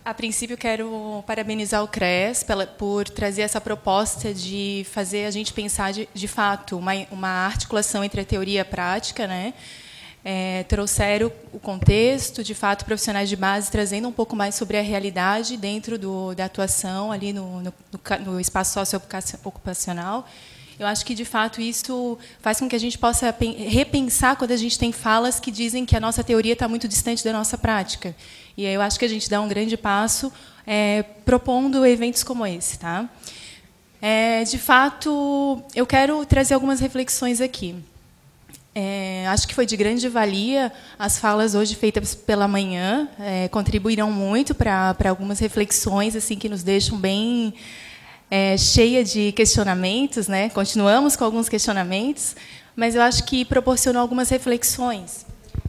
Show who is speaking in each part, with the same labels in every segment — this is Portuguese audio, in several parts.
Speaker 1: A princípio, quero parabenizar o CRES por trazer essa proposta de fazer a gente pensar, de fato, uma articulação entre a teoria e a prática, né? Trouxeram o contexto, de fato, profissionais de base trazendo um pouco mais sobre a realidade dentro da atuação ali no espaço socioocupacional. Eu acho que, de fato, isso faz com que a gente possa repensar quando a gente tem falas que dizem que a nossa teoria está muito distante da nossa prática. E aí eu acho que a gente dá um grande passo propondo eventos como esse. Tá? De fato, eu quero trazer algumas reflexões aqui. Acho que foi de grande valia as falas hoje feitas pela manhã, contribuíram muito para algumas reflexões assim que nos deixam bem cheia de questionamentos, né? Continuamos com alguns questionamentos, mas eu acho que proporcionou algumas reflexões.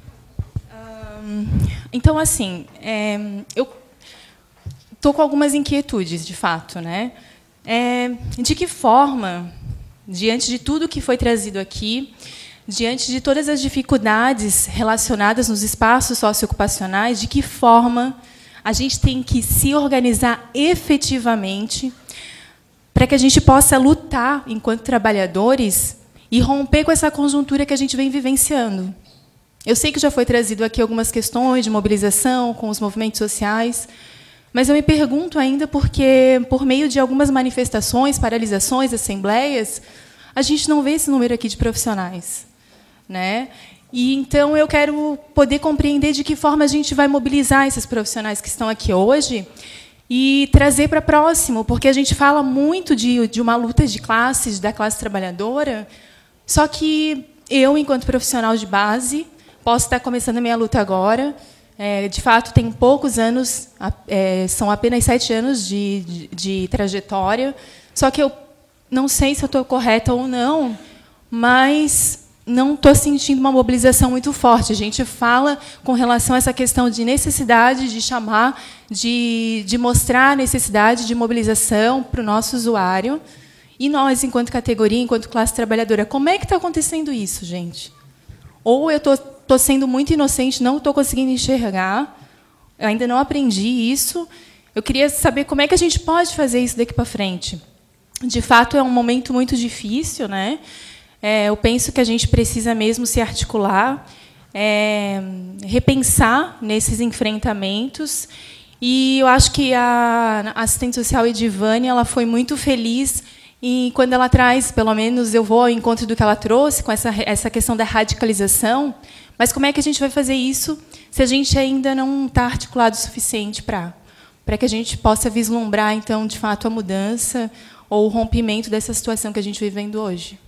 Speaker 1: Então, assim, eu estou com algumas inquietudes, de fato, né? De que forma, diante de tudo que foi trazido aqui, diante de todas as dificuldades relacionadas nos espaços socioocupacionais, de que forma a gente tem que se organizar efetivamente para que a gente possa lutar, enquanto trabalhadores, e romper com essa conjuntura que a gente vem vivenciando. Eu sei que já foi trazido aqui algumas questões de mobilização com os movimentos sociais, mas eu me pergunto ainda porque, por meio de algumas manifestações, paralisações, assembleias, a gente não vê esse número aqui de profissionais, né? E, então, eu quero poder compreender de que forma a gente vai mobilizar esses profissionais que estão aqui hoje e trazer para próximo, porque a gente fala muito de uma luta de classes, da classe trabalhadora, só que eu, enquanto profissional de base, posso estar começando a minha luta agora. De fato, tenho poucos anos, são apenas 7 anos de trajetória, só que eu não sei se eu estou correta ou não, mas não estou sentindo uma mobilização muito forte. A gente fala com relação a essa questão de necessidade de chamar, de mostrar a necessidade de mobilização para o nosso usuário. E nós, enquanto categoria, enquanto classe trabalhadora, como é que está acontecendo isso, gente? Ou eu estou sendo muito inocente, não estou conseguindo enxergar, eu ainda não aprendi isso. Eu queria saber como é que a gente pode fazer isso daqui para frente. De fato, é um momento muito difícil, né? Eu penso que a gente precisa mesmo se articular, repensar nesses enfrentamentos. E eu acho que a assistente social Edivânia ela foi muito feliz e quando ela traz, pelo menos eu vou ao encontro do que ela trouxe, com essa questão da radicalização. Mas como é que a gente vai fazer isso se a gente ainda não está articulado o suficiente para que a gente possa vislumbrar, então, de fato, a mudança ou o rompimento dessa situação que a gente vive vivendo hoje?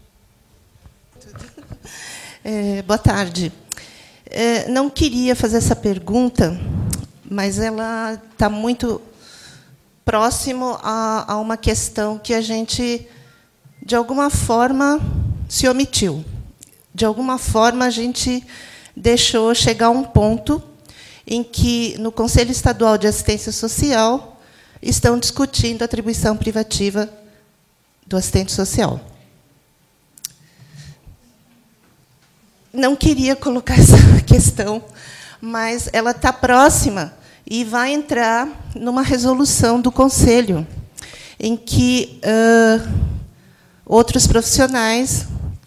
Speaker 2: Boa tarde. Não queria fazer essa pergunta, mas ela está muito próximo a uma questão que a gente, de alguma forma, se omitiu. De alguma forma, a gente deixou chegar a um ponto em que, no Conselho Estadual de Assistência Social, estão discutindo a atribuição privativa do assistente social. Não queria colocar essa questão, mas ela está próxima e vai entrar numa resolução do Conselho, em que outros profissionais,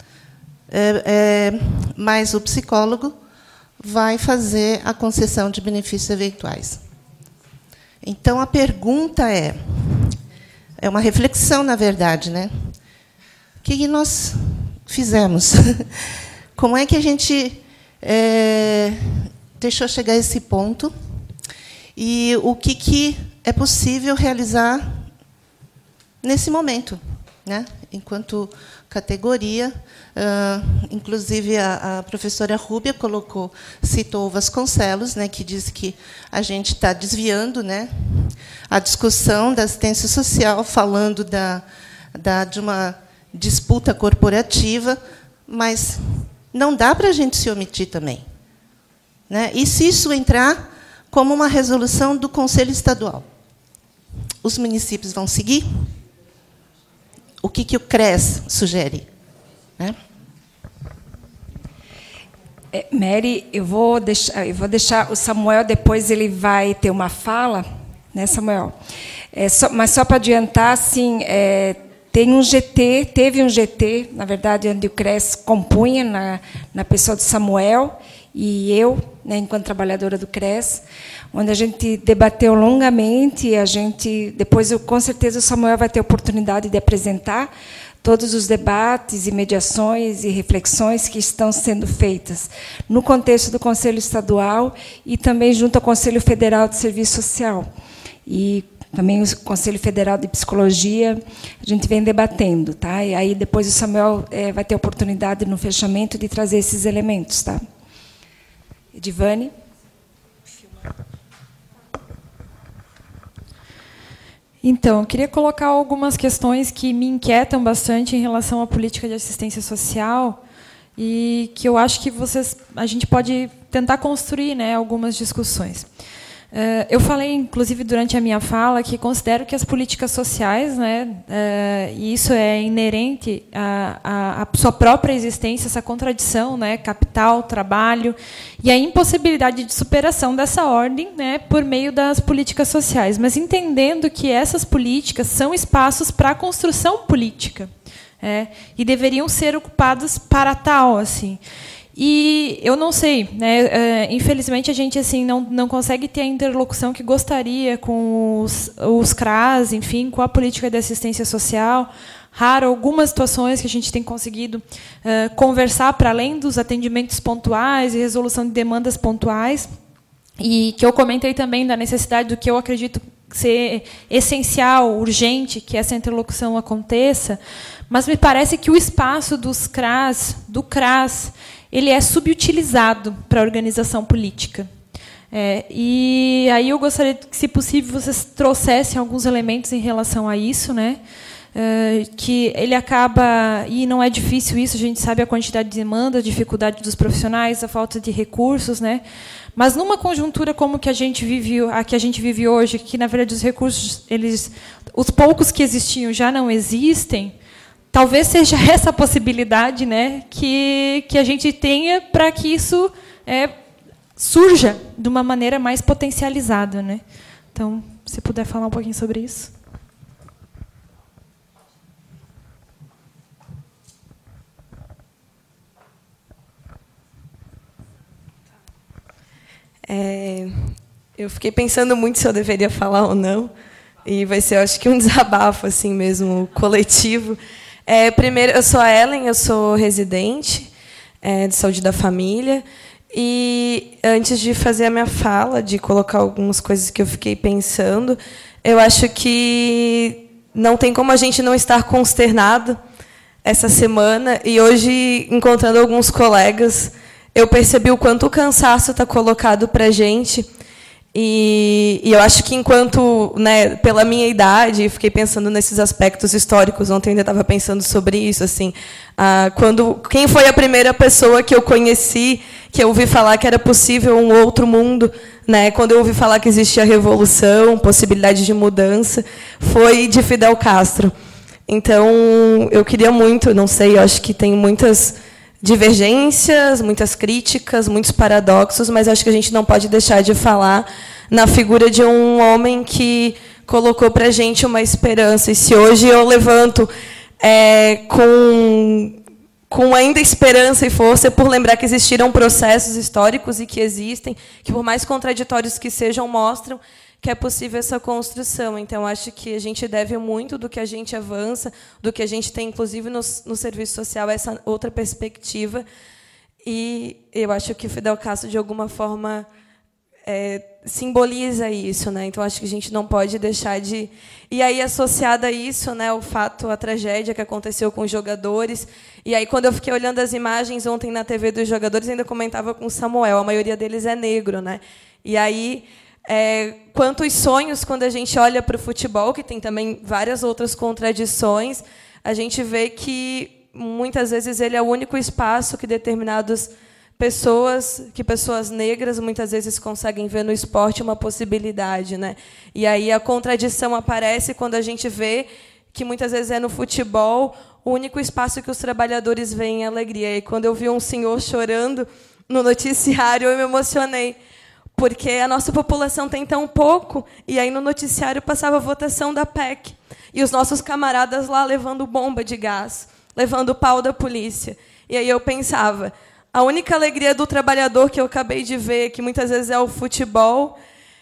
Speaker 2: mais o psicólogo, vai fazer a concessão de benefícios eventuais. Então, a pergunta é uma reflexão, na verdade, né? O que nós fizemos? Como é que a gente deixou chegar a esse ponto? E o que é possível realizar nesse momento, né? Enquanto categoria, inclusive a professora Rúbia citou o Vasconcelos, né, que diz que a gente está desviando, né, a discussão da assistência social, falando de uma disputa corporativa, mas não dá para a gente se omitir também, né? E se isso entrar como uma resolução do Conselho Estadual, os municípios vão seguir? O que o CRES sugere? Né?
Speaker 3: Mary, eu vou deixar o Samuel, depois ele vai ter uma fala, né, Samuel? Mas só para adiantar, assim, teve um GT, na verdade, onde o CRES compunha, na pessoa do Samuel e eu, né, enquanto trabalhadora do CRES, onde a gente debateu longamente, depois, com certeza, o Samuel vai ter a oportunidade de apresentar todos os debates e mediações e reflexões que estão sendo feitas no contexto do Conselho Estadual e também junto ao Conselho Federal de Serviço Social. E também o Conselho Federal de Psicologia, a gente vem debatendo, tá? E aí depois o Samuel vai ter a oportunidade, no fechamento, de trazer esses elementos, tá? Edivane.
Speaker 4: Então, eu queria colocar algumas questões que me inquietam bastante em relação à política de assistência social e que eu acho que a gente pode tentar construir, né, algumas discussões. Eu falei, inclusive, durante a minha fala, que considero que as políticas sociais, né, e isso é inerente à sua própria existência, essa contradição, né, capital, trabalho, e a impossibilidade de superação dessa ordem, né, por meio das políticas sociais, mas entendendo que essas políticas são espaços para a construção política, e deveriam ser ocupados para tal, assim. E eu não sei, né? Infelizmente a gente assim não consegue ter a interlocução que gostaria com os CRAS, enfim, com a política de assistência social. Raro algumas situações que a gente tem conseguido conversar para além dos atendimentos pontuais e resolução de demandas pontuais. E que eu comentei também da necessidade do que eu acredito ser essencial, urgente, que essa interlocução aconteça, mas me parece que o espaço do CRAS, ele é subutilizado para a organização política. E aí eu gostaria que, se possível, vocês trouxessem alguns elementos em relação a isso, né? Que ele acaba, e não é difícil isso, a gente sabe a quantidade de demanda, a dificuldade dos profissionais, a falta de recursos, né? Mas numa conjuntura como que a gente vive hoje, que na verdade os recursos, os poucos que existiam já não existem, talvez seja essa a possibilidade, né, que a gente tenha para que isso surja de uma maneira mais potencializada, né? Então, se puder falar um pouquinho sobre isso.
Speaker 5: Eu fiquei pensando muito se eu deveria falar ou não, e vai ser, eu acho que, um desabafo assim mesmo, coletivo. Primeiro, eu sou a Ellen, eu sou residente de saúde da família, e antes de fazer a minha fala, de colocar algumas coisas que eu fiquei pensando, eu acho que não tem como a gente não estar consternado essa semana, e hoje, encontrando alguns colegas, eu percebi o quanto o cansaço está colocado para a gente. E eu acho que, enquanto, né, pela minha idade, fiquei pensando nesses aspectos históricos. Ontem eu ainda estava pensando sobre isso. Assim, quem foi a primeira pessoa que eu conheci, que eu ouvi falar que era possível um outro mundo, né? Quando eu ouvi falar que existia revolução, possibilidade de mudança, foi de Fidel Castro. Então, eu queria muito, não sei, eu acho que tem muitas divergências, muitas críticas, muitos paradoxos, mas acho que a gente não pode deixar de falar na figura de um homem que colocou para a gente uma esperança. E se hoje eu levanto com ainda esperança e força, por lembrar que existiram processos históricos e que existem, que, por mais contraditórios que sejam, mostram que é possível essa construção. Então, acho que a gente deve muito do que a gente avança, do que a gente tem, inclusive, no serviço social, essa outra perspectiva. E eu acho que o Fidel Castro, de alguma forma, simboliza isso, né? Então, acho que a gente não pode deixar de... E aí, associada a isso, né, o fato, a tragédia que aconteceu com os jogadores. E aí, quando eu fiquei olhando as imagens ontem na TV dos jogadores, ainda comentava com o Samuel, a maioria deles é negro, né? E aí... quantos sonhos, quando a gente olha para o futebol, que tem também várias outras contradições, a gente vê que, muitas vezes, ele é o único espaço que determinadas pessoas negras, muitas vezes, conseguem ver no esporte uma possibilidade, né? E aí a contradição aparece quando a gente vê que, muitas vezes, é no futebol o único espaço que os trabalhadores veem alegria. E quando eu vi um senhor chorando no noticiário, eu me emocionei, porque a nossa população tem tão pouco, e aí no noticiário passava a votação da PEC, e os nossos camaradas lá levando bomba de gás, levando pau da polícia. E aí eu pensava, a única alegria do trabalhador que eu acabei de ver, que muitas vezes é o futebol,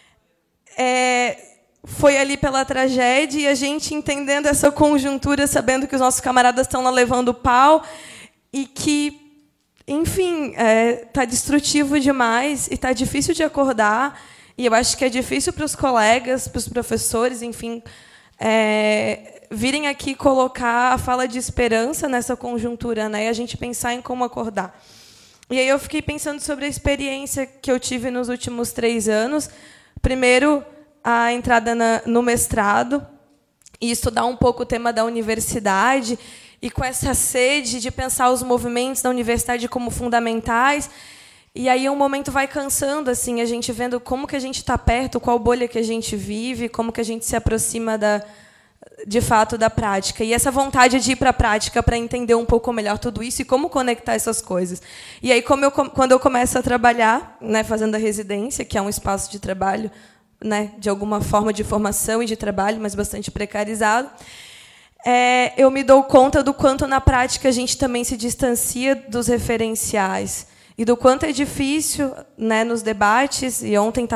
Speaker 5: foi ali pela tragédia, e a gente entendendo essa conjuntura, sabendo que os nossos camaradas estão lá levando pau, e que, enfim, está destrutivo demais, e está difícil de acordar, e eu acho que é difícil para os colegas, para os professores, enfim, virem aqui colocar a fala de esperança nessa conjuntura, né, e a gente pensar em como acordar. E aí eu fiquei pensando sobre a experiência que eu tive nos últimos 3 anos. Primeiro, a entrada no mestrado, e estudar um pouco o tema da universidade, e com essa sede de pensar os movimentos da universidade como fundamentais. E aí um momento vai cansando, assim, a gente vendo como que a gente está perto, qual bolha que a gente vive, como que a gente se aproxima de fato da prática. E essa vontade de ir para a prática para entender um pouco melhor tudo isso e como conectar essas coisas. E aí, quando eu começo a trabalhar, né, fazendo a residência, que é um espaço de trabalho, né, de alguma forma de formação e de trabalho, mas bastante precarizado, eu me dou conta do quanto, na prática, a gente também se distancia dos referenciais e do quanto é difícil, né, nos debates. E ontem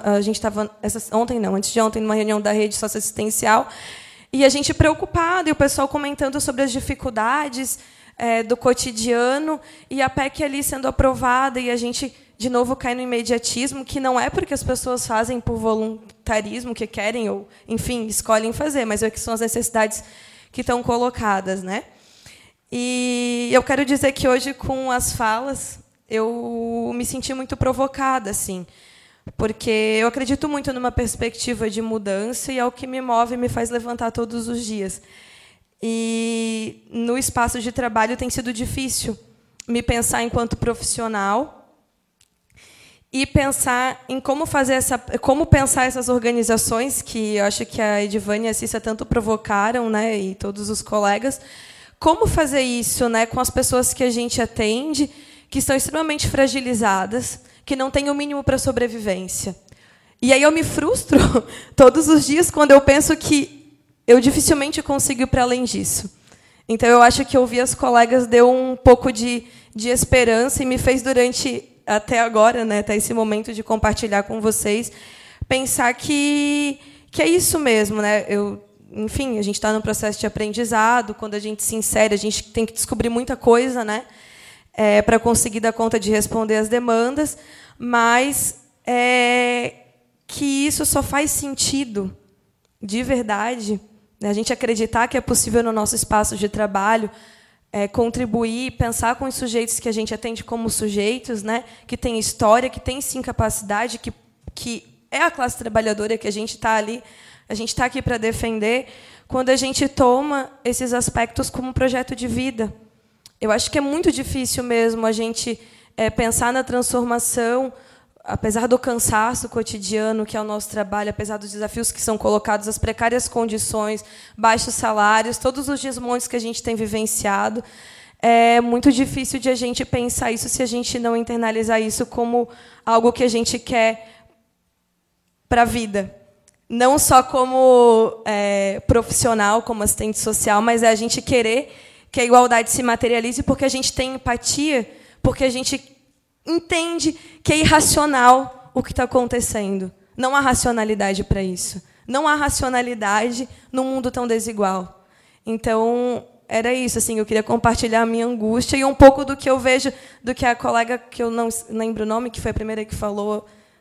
Speaker 5: antes de ontem, numa reunião da rede socioassistencial, e a gente preocupado, e o pessoal comentando sobre as dificuldades do cotidiano, e a PEC ali sendo aprovada, e a gente, de novo, cai no imediatismo, que não é porque as pessoas fazem por voluntarismo, que querem, ou, enfim, escolhem fazer, mas é que são as necessidades que estão colocadas, né? E eu quero dizer que hoje, com as falas, eu me senti muito provocada, assim, porque eu acredito muito numa perspectiva de mudança, e é o que me move e me faz levantar todos os dias. E no espaço de trabalho tem sido difícil me pensar enquanto profissional e pensar em como pensar essas organizações que eu acho que a Edivânia e a Cissa tanto provocaram, né, e todos os colegas, como fazer isso, né, com as pessoas que a gente atende, que estão extremamente fragilizadas, que não têm o mínimo para a sobrevivência. E aí eu me frustro todos os dias quando eu penso que eu dificilmente consigo ir para além disso. Então, eu acho que ouvir as colegas deu um pouco de esperança e me fez, até agora, né, até esse momento de compartilhar com vocês, pensar que é isso mesmo, né? Enfim, a gente está num processo de aprendizado. Quando a gente se insere, a gente tem que descobrir muita coisa, né, para conseguir dar conta de responder às demandas, mas que isso só faz sentido, de verdade, né, a gente acreditar que é possível, no nosso espaço de trabalho, contribuir, pensar com os sujeitos que a gente atende como sujeitos, né, que tem história, que tem, sim, capacidade, que é a classe trabalhadora que a gente está ali, a gente está aqui para defender, quando a gente toma esses aspectos como um projeto de vida. Eu acho que é muito difícil mesmo a gente pensar na transformação, apesar do cansaço cotidiano que é o nosso trabalho, apesar dos desafios que são colocados, as precárias condições, baixos salários, todos os desmontes que a gente tem vivenciado. É muito difícil de a gente pensar isso se a gente não internalizar isso como algo que a gente quer para a vida. Não só como profissional, como assistente social, mas é a gente querer que a igualdade se materialize porque a gente tem empatia, porque a gente entende que é irracional o que está acontecendo. Não há racionalidade para isso. Não há racionalidade num mundo tão desigual. Então, era isso. Assim, eu queria compartilhar a minha angústia e um pouco do que eu vejo, do que a colega, que eu não lembro o nome, que foi a primeira que falou...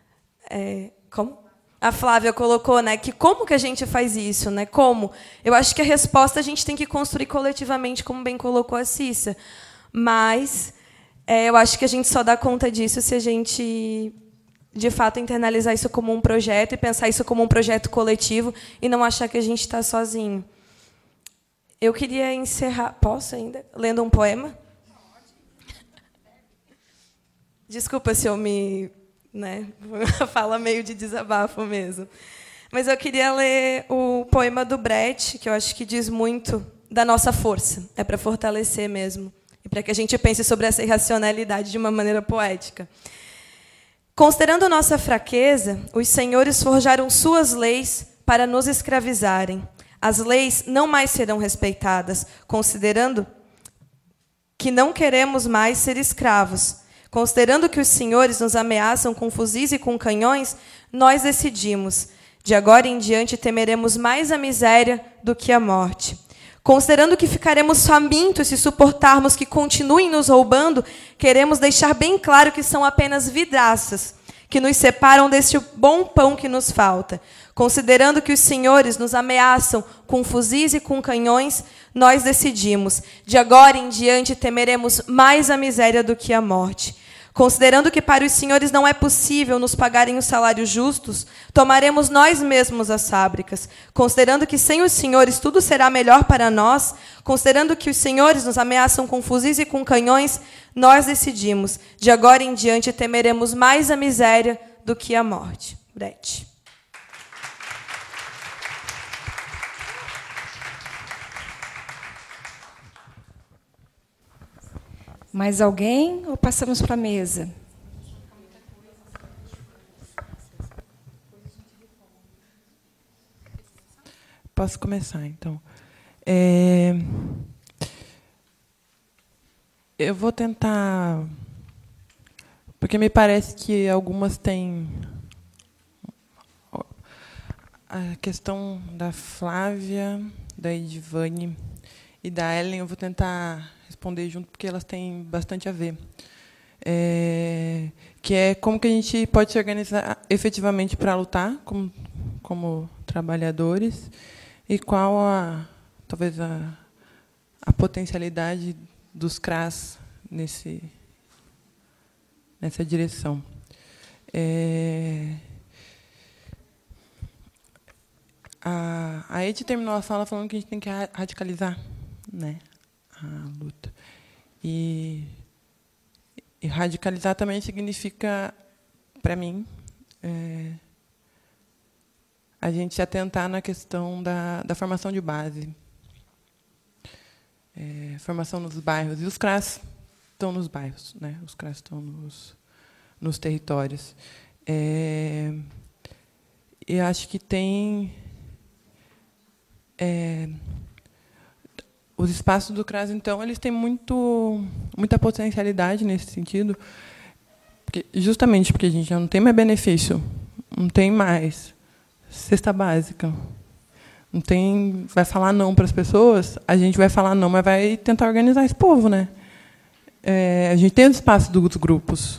Speaker 5: como? A Flávia colocou, né, que como que a gente faz isso, né? Como? Eu acho que a resposta a gente tem que construir coletivamente, como bem colocou a Cissa. Mas eu acho que a gente só dá conta disso se a gente, de fato, internalizar isso como um projeto e pensar isso como um projeto coletivo e não achar que a gente está sozinho. Eu queria encerrar... Posso ainda? Lendo um poema? Desculpa se eu me... né, fala meio de desabafo mesmo. Mas eu queria ler o poema do Brecht, que eu acho que diz muito da nossa força. É para fortalecer mesmo. E para que a gente pense sobre essa irracionalidade de uma maneira poética. Considerando nossa fraqueza, os senhores forjaram suas leis para nos escravizarem. As leis não mais serão respeitadas, considerando que não queremos mais ser escravos. Considerando que os senhores nos ameaçam com fuzis e com canhões, nós decidimos: de agora em diante temeremos mais a miséria do que a morte. Considerando que ficaremos famintos se suportarmos que continuem nos roubando, queremos deixar bem claro que são apenas vidraças que nos separam deste bom pão que nos falta. Considerando que os senhores nos ameaçam com fuzis e com canhões, nós decidimos: de agora em diante temeremos mais a miséria do que a morte. Considerando que para os senhores não é possível nos pagarem os salários justos, tomaremos nós mesmos as fábricas. Considerando que sem os senhores tudo será melhor para nós, considerando que os senhores nos ameaçam com fuzis e com canhões, nós decidimos: de agora em diante temeremos mais a miséria do que a morte. Brete.
Speaker 3: Mais alguém ou passamos para a mesa?
Speaker 6: Posso começar, então. Eu vou tentar, porque me parece que algumas têm a questão da Flávia, da Edivane e da Ellen. Eu vou tentar responder junto, porque elas têm bastante a ver. Que é como que a gente pode se organizar efetivamente para lutar como trabalhadores e qual talvez a potencialidade dos CRAS nessa direção. A Ed terminou a fala falando que a gente tem que radicalizar, né, a luta. E radicalizar também significa, para mim, a gente se atentar na questão da formação de base. Formação nos bairros. E os CRAS estão nos bairros, né? Os CRAS estão nos territórios. E acho que tem... os espaços do CRAS, então, eles têm muita potencialidade nesse sentido, justamente porque a gente já não tem mais benefício, não tem mais cesta básica, não tem, vai falar não para as pessoas, a gente vai falar não, mas vai tentar organizar esse povo, né? A gente tem o espaço dos grupos.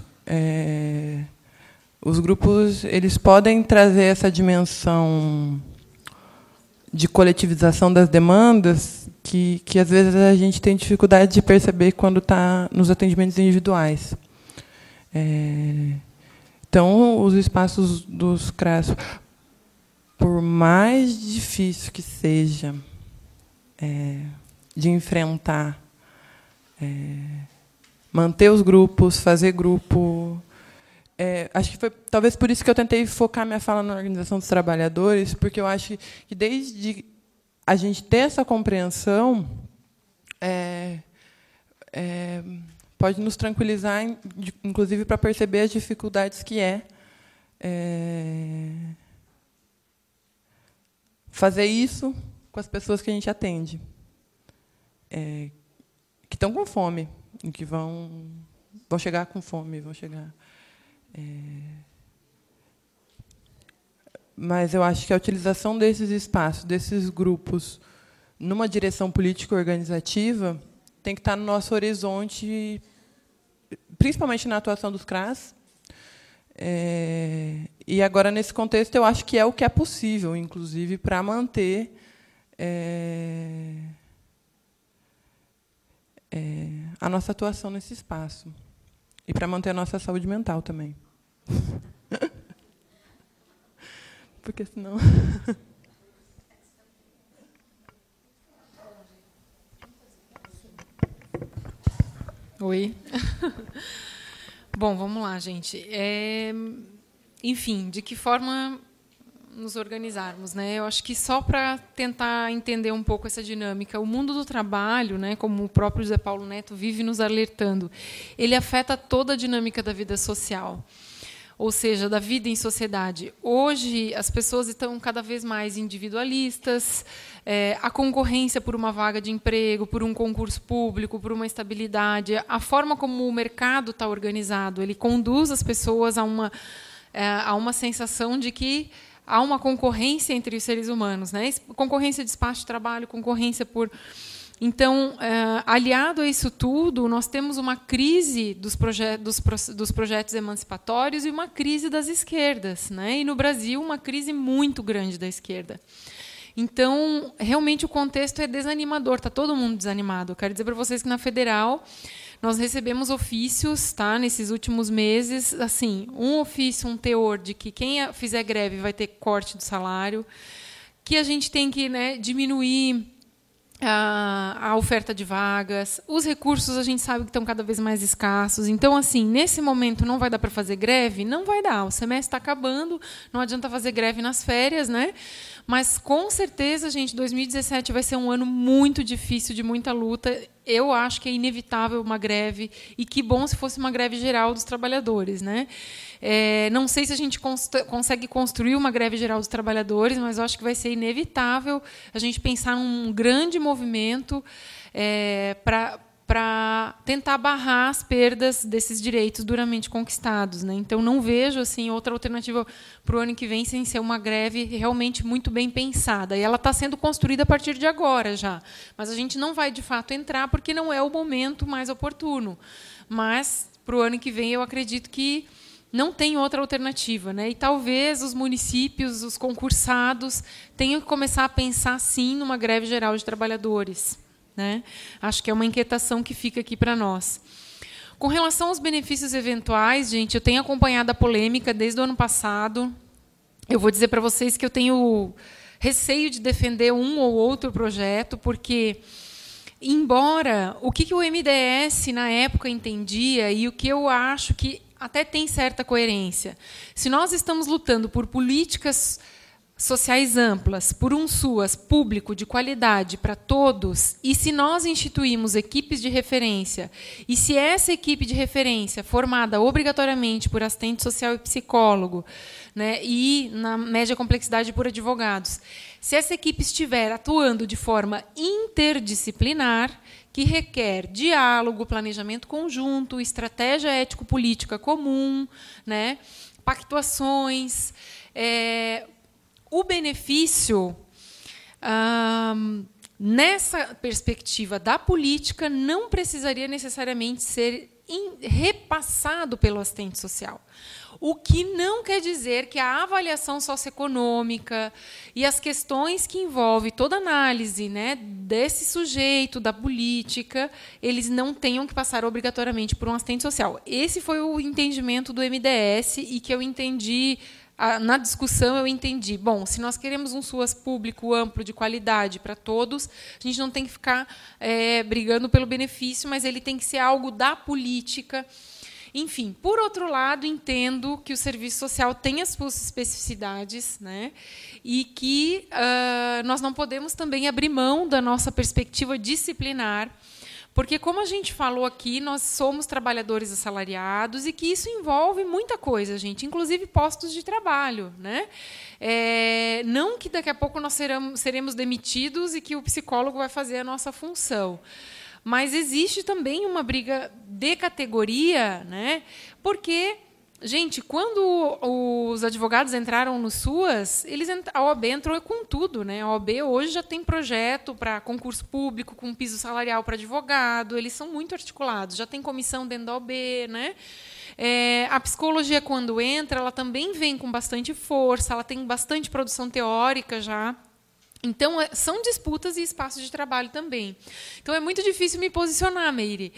Speaker 6: Os grupos, eles podem trazer essa dimensão de coletivização das demandas que às vezes a gente tem dificuldade de perceber quando está nos atendimentos individuais. Então, os espaços dos CRAS, por mais difícil que seja de enfrentar, manter os grupos, fazer grupo... acho que foi talvez por isso que eu tentei focar minha fala na organização dos trabalhadores, porque eu acho que desde a gente ter essa compreensão pode nos tranquilizar, inclusive para perceber as dificuldades que fazer isso com as pessoas que a gente atende, que estão com fome, e que vão chegar com fome, vão chegar... Mas eu acho que a utilização desses espaços, desses grupos, numa direção político-organizativa, tem que estar no nosso horizonte, principalmente na atuação dos CRAS. E agora, nesse contexto, eu acho que é o que é possível, inclusive, para manter a nossa atuação nesse espaço. E para manter a nossa saúde mental também. Porque senão...
Speaker 7: Oi. Bom, vamos lá, gente. Enfim, de que forma nos organizarmos, né? Eu acho que só para tentar entender um pouco essa dinâmica, o mundo do trabalho, né, como o próprio José Paulo Neto vive nos alertando, ele afeta toda a dinâmica da vida social. ou seja, da vida em sociedade. Hoje, as pessoas estão cada vez mais individualistas, a concorrência por uma vaga de emprego, por um concurso público, por uma estabilidade, a forma como o mercado está organizado, ele conduz as pessoas a uma sensação de que há uma concorrência entre os seres humanos, né? Concorrência de espaço de trabalho, concorrência por... Então, aliado a isso tudo, nós temos uma crise dos projetos emancipatórios e uma crise das esquerdas, né? E, no Brasil, uma crise muito grande da esquerda. Então, realmente, o contexto é desanimador, está todo mundo desanimado. Eu quero dizer para vocês que, na Federal, nós recebemos ofícios, tá, nesses últimos meses, assim, um ofício, um teor de que quem fizer greve vai ter corte do salário, que a gente tem que, né, diminuir a oferta de vagas, os recursos a gente sabe que estão cada vez mais escassos. Então, assim, nesse momento não vai dar para fazer greve? Não vai dar. O semestre está acabando, não adianta fazer greve nas férias, né? Mas, com certeza, gente, 2017 vai ser um ano muito difícil, de muita luta. Eu acho que é inevitável uma greve, e que bom se fosse uma greve geral dos trabalhadores, né? Não sei se a gente consegue construir uma greve geral dos trabalhadores, mas eu acho que vai ser inevitável a gente pensar num grande movimento para tentar barrar as perdas desses direitos duramente conquistados, né? Então, não vejo assim outra alternativa para o ano que vem sem ser uma greve realmente muito bem pensada. E ela está sendo construída a partir de agora já. Mas a gente não vai, de fato, entrar porque não é o momento mais oportuno. Mas, para o ano que vem, eu acredito que não tem outra alternativa, né? E talvez os municípios, os concursados, tenham que começar a pensar, sim, numa greve geral de trabalhadores, né? Acho que é uma inquietação que fica aqui para nós. Com relação aos benefícios eventuais, gente, eu tenho acompanhado a polêmica desde o ano passado. Eu vou dizer para vocês que eu tenho receio de defender um ou outro projeto, porque, embora o que o MDS, na época, entendia, e o que eu acho que até tem certa coerência, se nós estamos lutando por políticas sociais amplas, por um SUAS público de qualidade para todos, e se nós instituímos equipes de referência, e se essa equipe de referência, formada obrigatoriamente por assistente social e psicólogo, né, e, na média complexidade, por advogados, se essa equipe estiver atuando de forma interdisciplinar, que requer diálogo, planejamento conjunto, estratégia ético-política comum, né, pactuações, o benefício, nessa perspectiva da política, não precisaria necessariamente ser repassado pelo assistente social. O que não quer dizer que a avaliação socioeconômica e as questões que envolvem toda a análise, né, desse sujeito, da política, eles não tenham que passar obrigatoriamente por um assistente social. Esse foi o entendimento do MDS, e que eu entendi... Na discussão, eu entendi, bom, se nós queremos um SUAS público amplo, de qualidade para todos, a gente não tem que ficar brigando pelo benefício, mas ele tem que ser algo da política. Enfim, por outro lado, entendo que o serviço social tem as suas especificidades, né, e que nós não podemos também abrir mão da nossa perspectiva disciplinar, porque, como a gente falou aqui, nós somos trabalhadores assalariados, e que isso envolve muita coisa, gente, inclusive postos de trabalho, né? Não que daqui a pouco nós seremos demitidos e que o psicólogo vai fazer a nossa função. Mas existe também uma briga de categoria, né? Porque, gente, quando os advogados entraram no SUAS, a OAB entrou com tudo, né? A OAB hoje já tem projeto para concurso público, com piso salarial para advogado, eles são muito articulados, já tem comissão dentro da OAB, né? A psicologia, quando entra, ela também vem com bastante força, ela tem bastante produção teórica já. Então, são disputas e espaços de trabalho também. Então, é muito difícil me posicionar, Meire.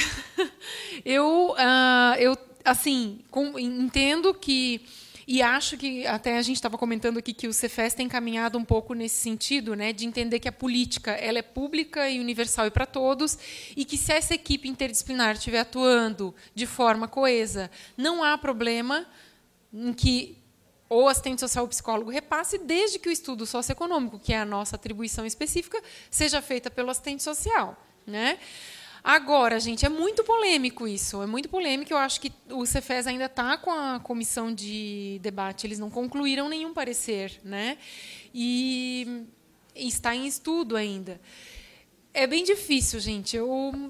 Speaker 7: Eu assim, entendo que, e acho que, até a gente estava comentando aqui, que o Cefes tem caminhado um pouco nesse sentido, né, de entender que a política ela é pública e universal e para todos, e que, se essa equipe interdisciplinar estiver atuando de forma coesa, não há problema em que ou assistente social ou psicólogo repasse, desde que o estudo socioeconômico, que é a nossa atribuição específica, seja feita pelo assistente social, né? Agora, gente, é muito polêmico isso. É muito polêmico. Eu acho que o Cefes ainda está com a comissão de debate. Eles não concluíram nenhum parecer, né? E está em estudo ainda. É bem difícil, gente. Eu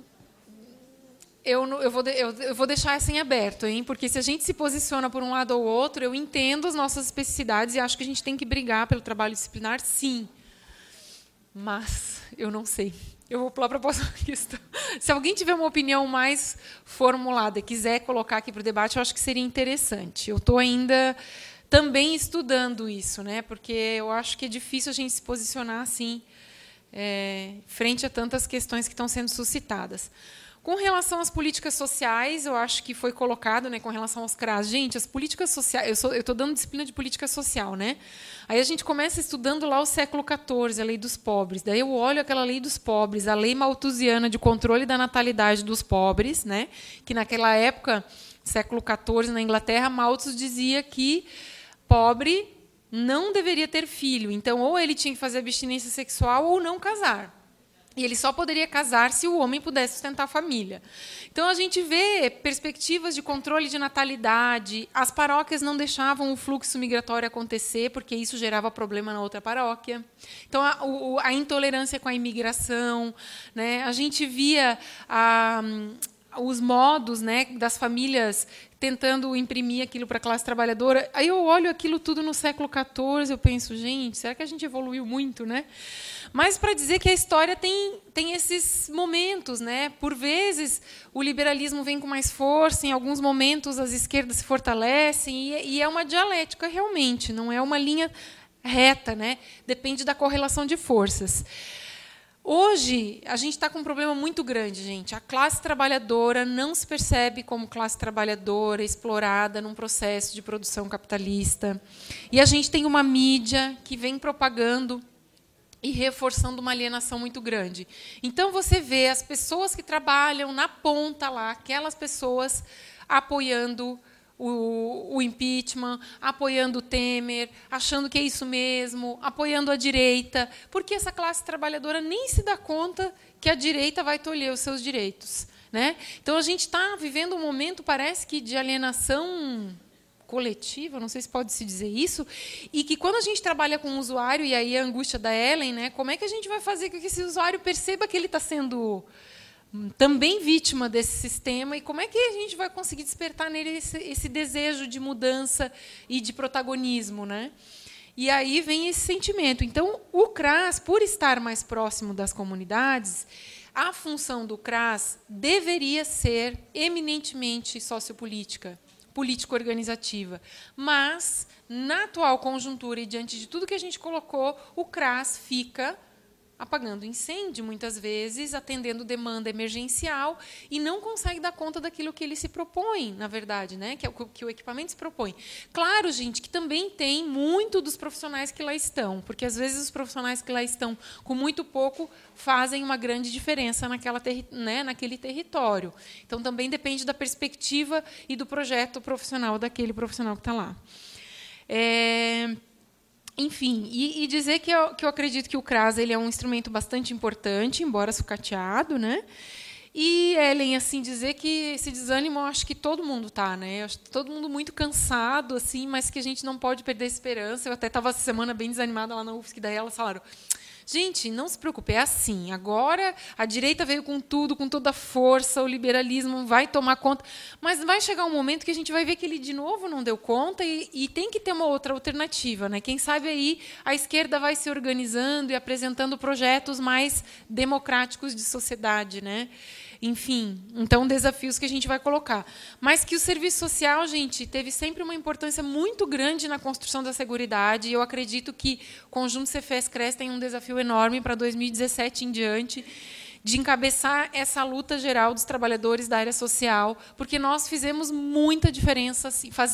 Speaker 7: vou deixar essa em aberto, hein? Porque se a gente se posiciona por um lado ou outro, eu entendo as nossas especificidades e acho que a gente tem que brigar pelo trabalho disciplinar, sim. Mas eu não sei. Eu vou pular para a próxima questão. Se alguém tiver uma opinião mais formulada e quiser colocar aqui para o debate, eu acho que seria interessante. Eu estou ainda também estudando isso, né? Porque eu acho que é difícil a gente se posicionar assim, frente a tantas questões que estão sendo suscitadas. Com relação às políticas sociais, eu acho que foi colocado, né, com relação aos CRAS. Gente, as políticas sociais... Eu estou dando disciplina de política social, né? Aí a gente começa estudando lá o século XIV, a lei dos pobres. Daí eu olho aquela lei dos pobres, a lei malthusiana de controle da natalidade dos pobres, né? Que naquela época, século XIV, na Inglaterra, Malthus dizia que pobre não deveria ter filho. Então, ou ele tinha que fazer abstinência sexual ou não casar. E ele só poderia casar se o homem pudesse sustentar a família. Então, a gente vê perspectivas de controle de natalidade. As paróquias não deixavam o fluxo migratório acontecer, porque isso gerava problema na outra paróquia. Então, a intolerância com a imigração, né? A gente via os modos, né, das famílias tentando imprimir aquilo para a classe trabalhadora. Aí eu olho aquilo tudo no século XIV, eu penso, gente, será que a gente evoluiu muito, né? Mas para dizer que a história tem esses momentos, né? Por vezes o liberalismo vem com mais força, em alguns momentos as esquerdas se fortalecem, e é uma dialética realmente, não é uma linha reta, né? Depende da correlação de forças. Hoje, a gente está com um problema muito grande, gente. A classe trabalhadora não se percebe como classe trabalhadora explorada num processo de produção capitalista. E a gente tem uma mídia que vem propagando e reforçando uma alienação muito grande. Então, você vê as pessoas que trabalham na ponta lá, aquelas pessoas apoiando o impeachment, apoiando o Temer, achando que é isso mesmo, apoiando a direita, porque essa classe trabalhadora nem se dá conta que a direita vai tolher os seus direitos, né? Então, a gente está vivendo um momento, parece que, de alienação coletiva, não sei se pode se dizer isso, e que quando a gente trabalha com o usuário, e aí a angústia da Ellen, né, como é que a gente vai fazer com que esse usuário perceba que ele está sendo também vítima desse sistema, e como é que a gente vai conseguir despertar nele esse desejo de mudança e de protagonismo, né? E aí vem esse sentimento. Então, o CRAS, por estar mais próximo das comunidades, a função do CRAS deveria ser eminentemente sociopolítica, político-organizativa. Mas, na atual conjuntura e diante de tudo que a gente colocou, o CRAS fica apagando incêndio, muitas vezes, atendendo demanda emergencial, e não consegue dar conta daquilo que ele se propõe, na verdade, né? Que é o que o equipamento se propõe. Claro, gente, que também tem muito dos profissionais que lá estão, porque, às vezes, os profissionais que lá estão com muito pouco fazem uma grande diferença naquele território. Então, também depende da perspectiva e do projeto profissional daquele profissional que está lá. Enfim, e dizer que eu acredito que o CRAS ele é um instrumento bastante importante, embora sucateado, né? E, Ellen, assim, dizer que esse desânimo, eu acho que todo mundo está, né? Eu acho que todo mundo muito cansado, assim, mas que a gente não pode perder a esperança. Eu até estava essa semana bem desanimada lá na UFSC, daí elas falaram: gente, não se preocupe, é assim. Agora a direita veio com tudo, com toda a força, o liberalismo vai tomar conta. Mas vai chegar um momento que a gente vai ver que ele, de novo, não deu conta e tem que ter uma outra alternativa, né? Quem sabe aí a esquerda vai se organizando e apresentando projetos mais democráticos de sociedade, né? Enfim, então, desafios que a gente vai colocar. Mas que o serviço social, gente, teve sempre uma importância muito grande na construção da seguridade, e eu acredito que o Conjunto Cefes-CRES tem um desafio enorme para 2017 em diante, de encabeçar essa luta geral dos trabalhadores da área social, porque nós fazemos muita diferença,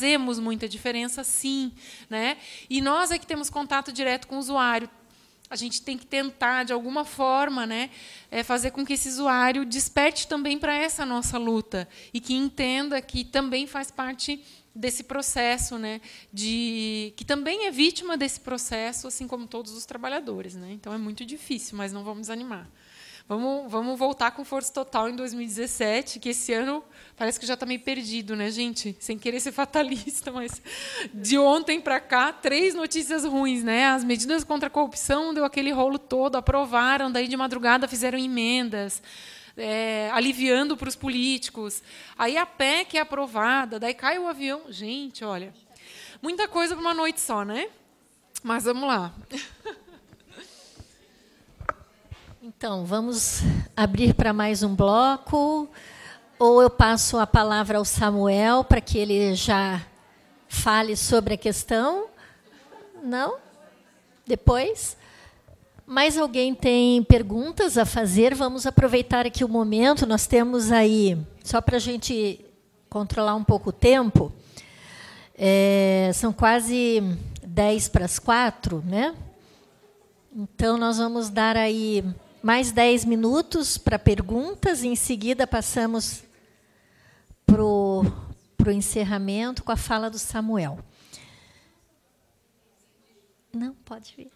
Speaker 7: sim, né? E nós é que temos contato direto com o usuário. A gente tem que tentar, de alguma forma, né, fazer com que esse usuário desperte também para essa nossa luta e que entenda que também faz parte desse processo, né, que também é vítima desse processo, assim como todos os trabalhadores, né? Então, é muito difícil, mas não vamos desanimar. Vamos voltar com força total em 2017, que esse ano parece que já está meio perdido, né, gente? Sem querer ser fatalista, mas de ontem para cá, 3 notícias ruins, né? As medidas contra a corrupção deu aquele rolo todo, aprovaram, daí de madrugada fizeram emendas, aliviando para os políticos. Aí a PEC é aprovada, daí cai o avião. Gente, olha, muita coisa para uma noite só, né? Mas vamos lá.
Speaker 8: Então, vamos abrir para mais um bloco, ou eu passo a palavra ao Samuel para que ele já fale sobre a questão? Não? Depois? Mais alguém tem perguntas a fazer? Vamos aproveitar aqui o momento, nós temos aí, só para a gente controlar um pouco o tempo, são quase 10:45, né? Então, nós vamos dar aí mais 10 minutos para perguntas, e em seguida passamos para o encerramento com a fala do Samuel. Não, pode vir.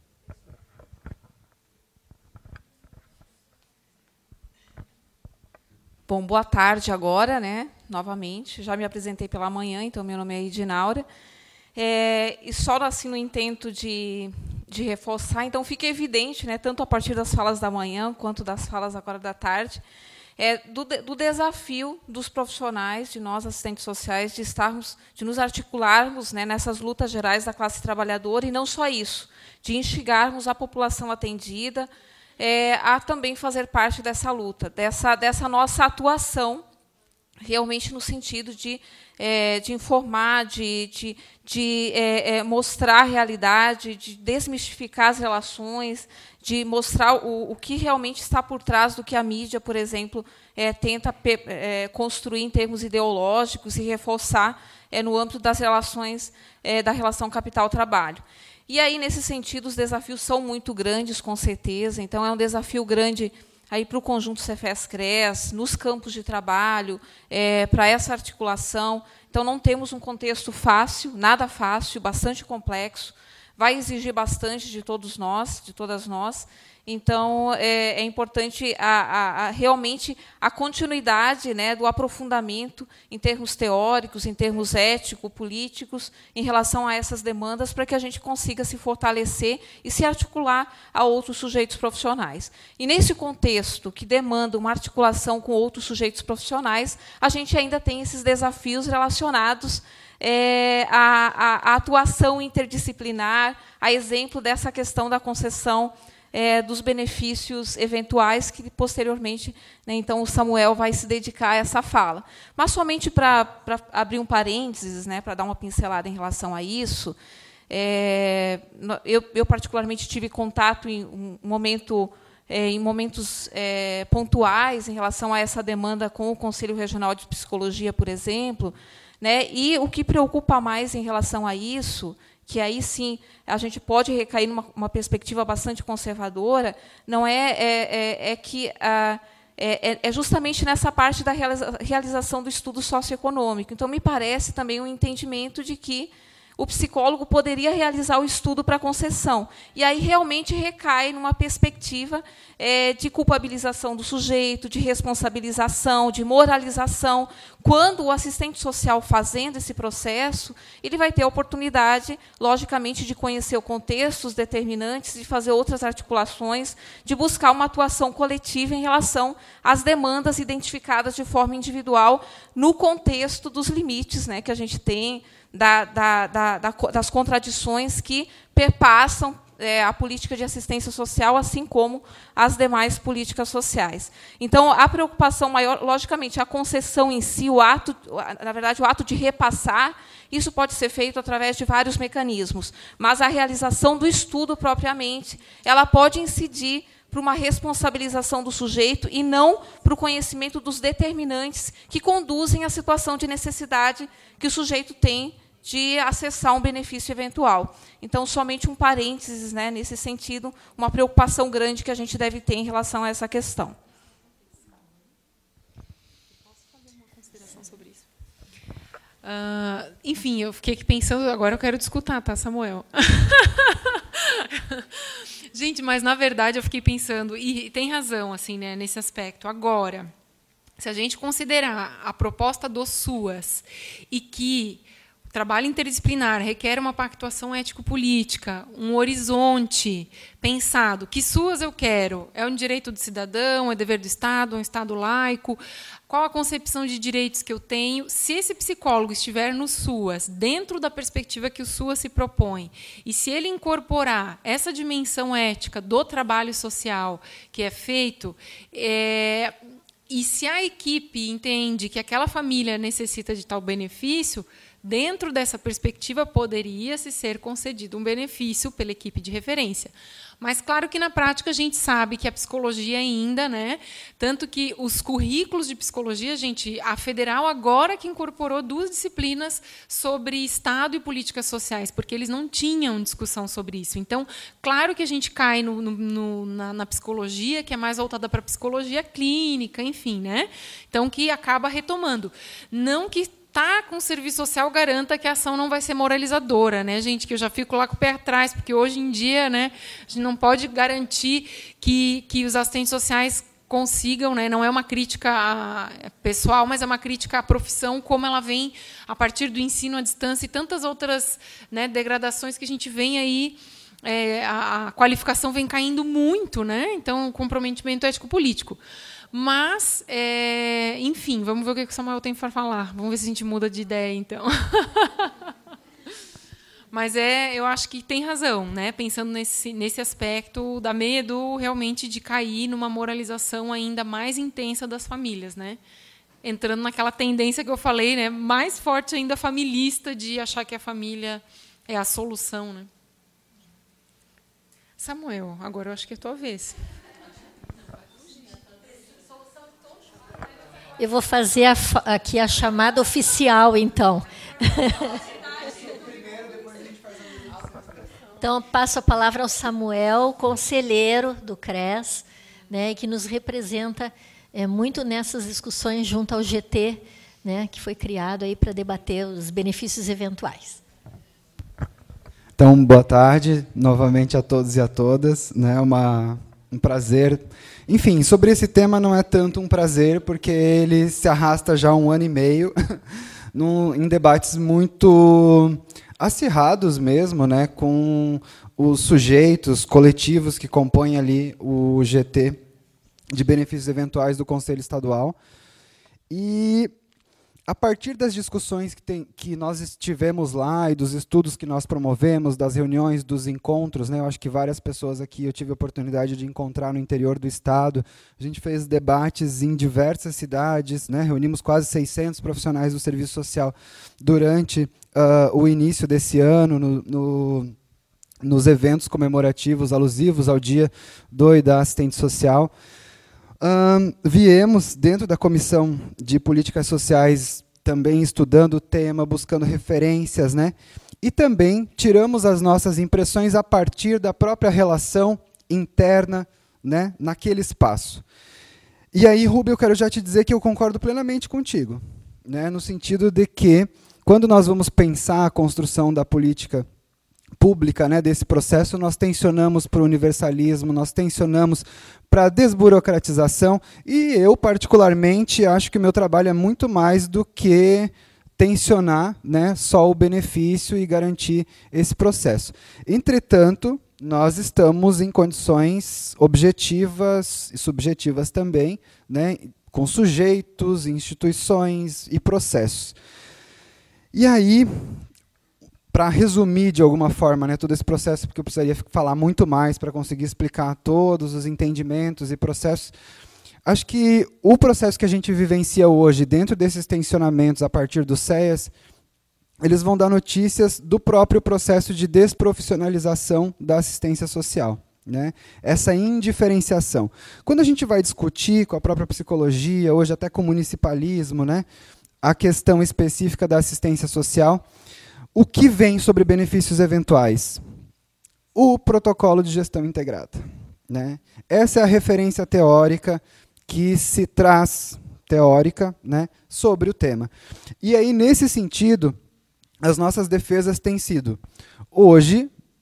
Speaker 9: Bom, boa tarde agora, né? Novamente. Já me apresentei pela manhã, então meu nome é Edinaura. E só assim no intento de reforçar, então fica evidente, né, tanto a partir das falas da manhã quanto das falas agora da tarde, do desafio dos profissionais, de nós assistentes sociais, de nos articularmos, né, nessas lutas gerais da classe trabalhadora, e não só isso, de instigarmos a população atendida a também fazer parte dessa luta, dessa nossa atuação, realmente no sentido de informar, de mostrar a realidade, de desmistificar as relações, de mostrar o que realmente está por trás do que a mídia, por exemplo, tenta construir em termos ideológicos e reforçar no âmbito das relações, da relação capital-trabalho. E aí, nesse sentido, os desafios são muito grandes, com certeza. Então, é um desafio grande aí para o conjunto Cefes-CRES, nos campos de trabalho, para essa articulação. Então, não temos um contexto fácil, nada fácil, bastante complexo, vai exigir bastante de todos nós, de todas nós. Então, é importante realmente a continuidade, né, do aprofundamento em termos teóricos, em termos ético-políticos, em relação a essas demandas, para que a gente consiga se fortalecer e se articular a outros sujeitos profissionais. E, nesse contexto que demanda uma articulação com outros sujeitos profissionais, a gente ainda tem esses desafios relacionados à atuação interdisciplinar, a exemplo dessa questão da concessão dos benefícios eventuais, que posteriormente, né, então, o Samuel vai se dedicar a essa fala. Mas, somente para abrir um parênteses, né, para dar uma pincelada em relação a isso, eu particularmente tive contato em momentos pontuais em relação a essa demanda com o Conselho Regional de Psicologia, por exemplo, né, e o que preocupa mais em relação a isso, que aí sim a gente pode recair numa perspectiva bastante conservadora, não é justamente nessa parte da realização do estudo socioeconômico. Então, me parece também um entendimento de que o psicólogo poderia realizar o estudo para concessão. E aí realmente recai numa perspectiva de culpabilização do sujeito, de responsabilização, de moralização. Quando o assistente social fazendo esse processo, ele vai ter a oportunidade, logicamente, de conhecer o contexto, os determinantes, de fazer outras articulações, de buscar uma atuação coletiva em relação às demandas identificadas de forma individual no contexto dos limites, né, que a gente tem, das contradições que perpassam a política de assistência social, assim como as demais políticas sociais. Então, a preocupação maior, logicamente, a concessão em si, na verdade, o ato de repassar, isso pode ser feito através de vários mecanismos, mas a realização do estudo, propriamente, ela pode incidir para uma responsabilização do sujeito e não para o conhecimento dos determinantes que conduzem à situação de necessidade que o sujeito tem de acessar um benefício eventual. Então, somente um parênteses, né, nesse sentido, uma preocupação grande que a gente deve ter em relação a essa questão.
Speaker 7: Posso fazer uma consideração sobre isso? Enfim, eu fiquei aqui pensando, agora eu quero te escutar, tá, Samuel? Gente, mas na verdade eu fiquei pensando, e tem razão assim, né, nesse aspecto. Agora, se a gente considerar a proposta do SUAS e que o trabalho interdisciplinar requer uma pactuação ético-política, um horizonte pensado, que SUAS eu quero? É um direito do cidadão, é dever do Estado, é um Estado laico? Qual a concepção de direitos que eu tenho? Se esse psicólogo estiver no SUAS, dentro da perspectiva que o SUAS se propõe, e se ele incorporar essa dimensão ética do trabalho social que é feito, e se a equipe entende que aquela família necessita de tal benefício, dentro dessa perspectiva poderia se ser concedido um benefício pela equipe de referência. Mas, claro que, na prática, a gente sabe que a psicologia ainda, né, tanto que os currículos de psicologia, a federal agora que incorporou 2 disciplinas sobre Estado e políticas sociais, porque eles não tinham discussão sobre isso. Então, claro que a gente cai na psicologia, que é mais voltada para a psicologia clínica, enfim, né? Então, que acaba retomando. Não que com o serviço social garanta que a ação não vai ser moralizadora, né, gente? Que eu já fico lá com o pé atrás, porque hoje em dia, né, a gente não pode garantir que os assistentes sociais consigam, né, não é uma crítica pessoal, mas é uma crítica à profissão, como ela vem a partir do ensino à distância e tantas outras, né, degradações que a gente vem aí. A qualificação vem caindo muito, né? Então, o comprometimento ético-político. Mas, enfim, vamos ver o que o Samuel tem para falar. Vamos ver se a gente muda de ideia, então. Mas eu acho que tem razão, né? Pensando nesse aspecto, dá medo realmente de cair numa moralização ainda mais intensa das famílias, né? Entrando naquela tendência que eu falei, né? Mais forte ainda familista, de achar que a família é a solução, né? Samuel, agora eu acho que é a tua vez.
Speaker 8: Eu vou fazer aqui a chamada oficial, então. Então, passo a palavra ao Samuel, conselheiro do CRES, né, que nos representa muito nessas discussões junto ao GT, né, que foi criado aí para debater os benefícios eventuais.
Speaker 10: Então, boa tarde novamente a todos e a todas. Né, um prazer. Enfim, sobre esse tema não é tanto um prazer, porque ele se arrasta já há 1 ano e meio em debates muito acirrados mesmo, né, com os sujeitos coletivos que compõem ali o GT de benefícios eventuais do Conselho Estadual. E a partir das discussões que nós tivemos lá e dos estudos que nós promovemos, das reuniões, dos encontros, né, eu acho que várias pessoas aqui eu tive a oportunidade de encontrar no interior do Estado. A gente fez debates em diversas cidades, né, reunimos quase 600 profissionais do serviço social durante o início desse ano, nos eventos comemorativos alusivos ao Dia do e da Assistente Social. Viemos, dentro da Comissão de Políticas Sociais, também estudando o tema, buscando referências, né? E também tiramos as nossas impressões a partir da própria relação interna, né, naquele espaço. E aí, Rubem, eu quero já te dizer que eu concordo plenamente contigo, né, no sentido de que, quando nós vamos pensar a construção da política pública, né, desse processo, nós tensionamos para o universalismo, nós tensionamos para a desburocratização, e eu, particularmente, acho que o meu trabalho é muito mais do que tensionar, né, só o benefício e garantir esse processo. Entretanto, nós estamos em condições objetivas e subjetivas também, né, com sujeitos, instituições e processos. E aí, para resumir de alguma forma, né, todo esse processo, porque eu precisaria falar muito mais para conseguir explicar todos os entendimentos e processos, acho que o processo que a gente vivencia hoje, dentro desses tensionamentos a partir do CEAS, eles vão dar notícias do próprio processo de desprofissionalização da assistência social, né? Essa indiferenciação. Quando a gente vai discutir com a própria psicologia, hoje até com o municipalismo, né, a questão específica da assistência social, o que vem sobre benefícios eventuais? O protocolo de gestão integrada, né? Essa é a referência teórica que se traz, teórica, né, sobre o tema. E aí, nesse sentido, as nossas defesas têm sido, hoje,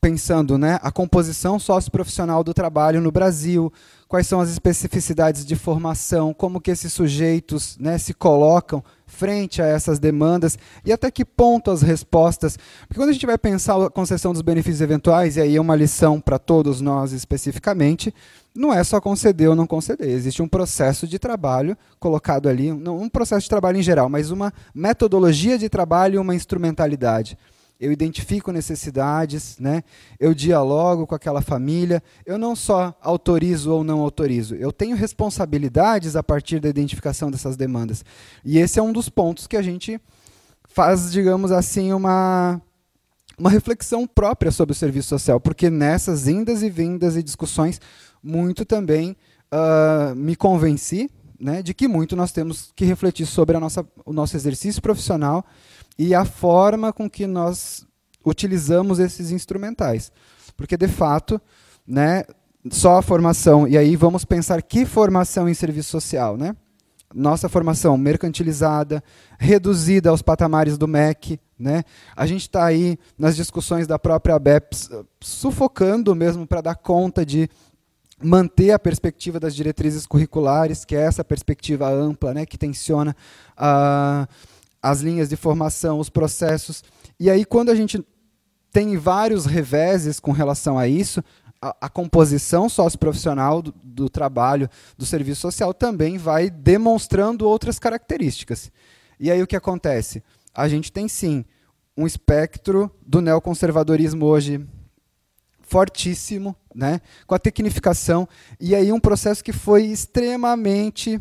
Speaker 10: pensando, né, a composição socioprofissional do trabalho no Brasil, quais são as especificidades de formação, como que esses sujeitos, né, se colocam frente a essas demandas e até que ponto as respostas. Porque quando a gente vai pensar a concessão dos benefícios eventuais, e aí é uma lição para todos nós especificamente, não é só conceder ou não conceder, existe um processo de trabalho colocado ali, não um processo de trabalho em geral, mas uma metodologia de trabalho e uma instrumentalidade. Eu identifico necessidades, né? Eu dialogo com aquela família, eu não só autorizo ou não autorizo, eu tenho responsabilidades a partir da identificação dessas demandas. E esse é um dos pontos que a gente faz, digamos assim, uma reflexão própria sobre o serviço social, porque nessas indas e vindas e discussões, muito também me convenci, né, de que muito nós temos que refletir sobre o nosso exercício profissional e a forma com que nós utilizamos esses instrumentais. Porque, de fato, né, só a formação, e aí vamos pensar que formação em serviço social, né? Nossa formação mercantilizada, reduzida aos patamares do MEC, né? A gente está aí nas discussões da própria ABEPS, sufocando mesmo para dar conta de manter a perspectiva das diretrizes curriculares, que é essa perspectiva ampla, né, que tensiona as linhas de formação, os processos. E aí, quando a gente tem vários reveses com relação a isso, a composição socioprofissional do trabalho, do serviço social, também vai demonstrando outras características. E aí o que acontece? A gente tem, sim, um espectro do neoconservadorismo hoje fortíssimo, né, com a tecnificação, e aí um processo que foi extremamente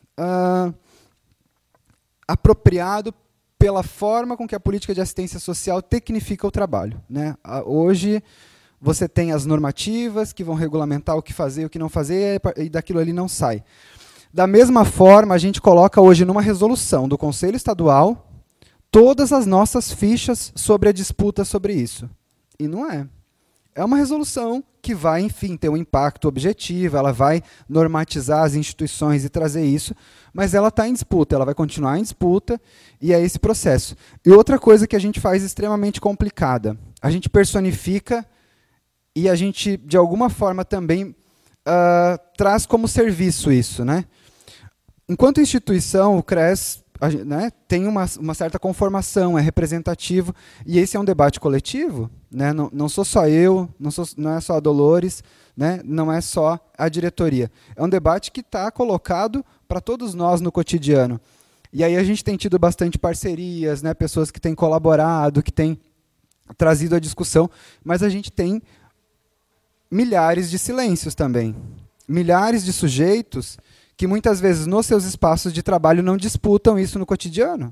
Speaker 10: apropriado pela forma com que a política de assistência social tecnifica o trabalho, né? Hoje você tem as normativas que vão regulamentar o que fazer e o que não fazer, e daquilo ali não sai. Da mesma forma, a gente coloca hoje numa resolução do Conselho Estadual todas as nossas fichas sobre a disputa sobre isso. E não é. É uma resolução que vai, enfim, ter um impacto objetivo, ela vai normatizar as instituições e trazer isso, mas ela está em disputa, ela vai continuar em disputa, e é esse processo. E outra coisa que a gente faz extremamente complicada, a gente personifica e a gente, de alguma forma, também traz como serviço isso, né? Enquanto instituição, o CRES, né, tem uma certa conformação, é representativo, e esse é um debate coletivo, né? Não sou só eu, não é só a Dolores, né? Não é só a diretoria. É um debate que está colocado para todos nós no cotidiano. E aí a gente tem tido bastante parcerias, né? Pessoas que têm colaborado, que têm trazido a discussão, mas a gente tem milhares de silêncios também. Milhares de sujeitos que muitas vezes nos seus espaços de trabalho não disputam isso no cotidiano.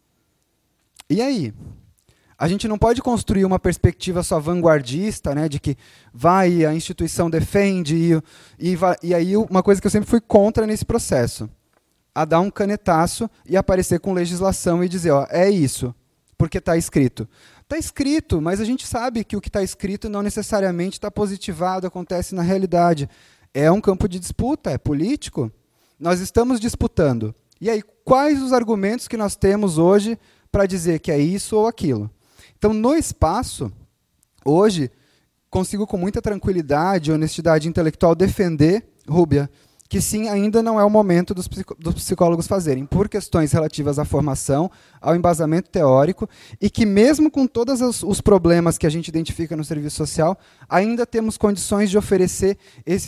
Speaker 10: E aí? A gente não pode construir uma perspectiva só vanguardista, né, de que a instituição defende, e aí uma coisa que eu sempre fui contra nesse processo, a dar um canetaço e aparecer com legislação e dizer, ó, é isso, porque está escrito. Está escrito, mas a gente sabe que o que está escrito não necessariamente está positivado, acontece na realidade. É um campo de disputa, é político. Nós estamos disputando. E aí, quais os argumentos que nós temos hoje para dizer que é isso ou aquilo? Então, no espaço, hoje, consigo com muita tranquilidade e honestidade intelectual defender, Rúbia, que sim, ainda não é o momento dos psicólogos fazerem, por questões relativas à formação, ao embasamento teórico, e que mesmo com todos os problemas que a gente identifica no serviço social, ainda temos condições de oferecer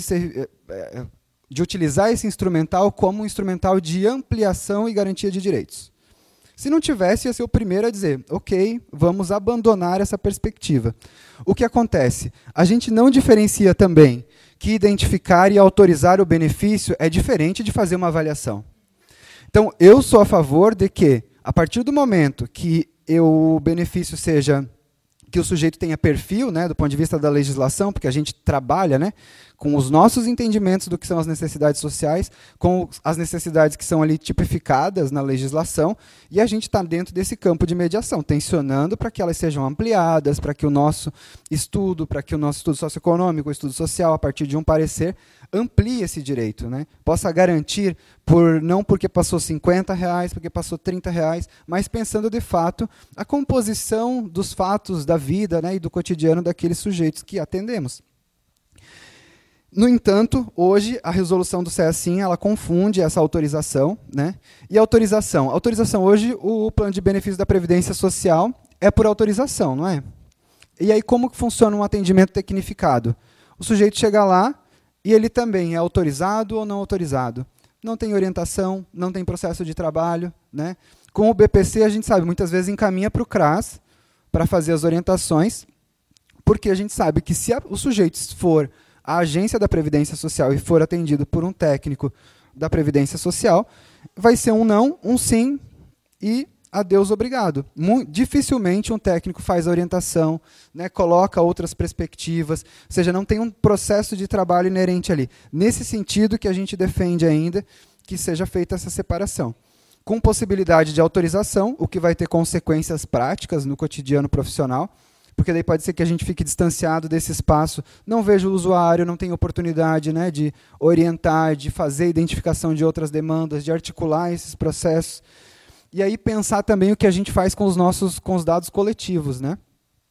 Speaker 10: de utilizar esse instrumental como um instrumental de ampliação e garantia de direitos. Se não tivesse, ia ser o primeiro a dizer, ok, vamos abandonar essa perspectiva. O que acontece? A gente não diferencia também que identificar e autorizar o benefício é diferente de fazer uma avaliação. Então, eu sou a favor de que, a partir do momento que o benefício seja que o sujeito tenha perfil, né, do ponto de vista da legislação, porque a gente trabalha, né, com os nossos entendimentos do que são as necessidades sociais, com as necessidades que são ali tipificadas na legislação, e a gente está dentro desse campo de mediação, tensionando para que elas sejam ampliadas, para que o nosso estudo socioeconômico, o estudo social, a partir de um parecer, amplie esse direito, né, possa garantir, não porque passou R$50, porque passou R$30, mas pensando de fato a composição dos fatos da vida, né, e do cotidiano daqueles sujeitos que atendemos. No entanto, hoje, a resolução do CEA-Sim, ela confunde essa autorização, né? E a autorização hoje, o plano de benefícios da Previdência Social é por autorização, não é? E aí, como que funciona um atendimento tecnificado? O sujeito chega lá e ele também é autorizado ou não autorizado. Não tem orientação, não tem processo de trabalho, né? Com o BPC, a gente sabe, muitas vezes encaminha para o CRAS para fazer as orientações, porque a gente sabe que se o sujeito for a agência da Previdência Social e for atendido por um técnico da Previdência Social, vai ser um não, um sim e adeus, obrigado. Dificilmente um técnico faz a orientação, né, coloca outras perspectivas, ou seja, não tem um processo de trabalho inerente ali. Nesse sentido que a gente defende ainda que seja feita essa separação. Com possibilidade de autorização, o que vai ter consequências práticas no cotidiano profissional, porque daí pode ser que a gente fique distanciado desse espaço, não veja o usuário, não tem oportunidade, né, de orientar, de fazer identificação de outras demandas, de articular esses processos. E aí pensar também o que a gente faz com os dados coletivos, né?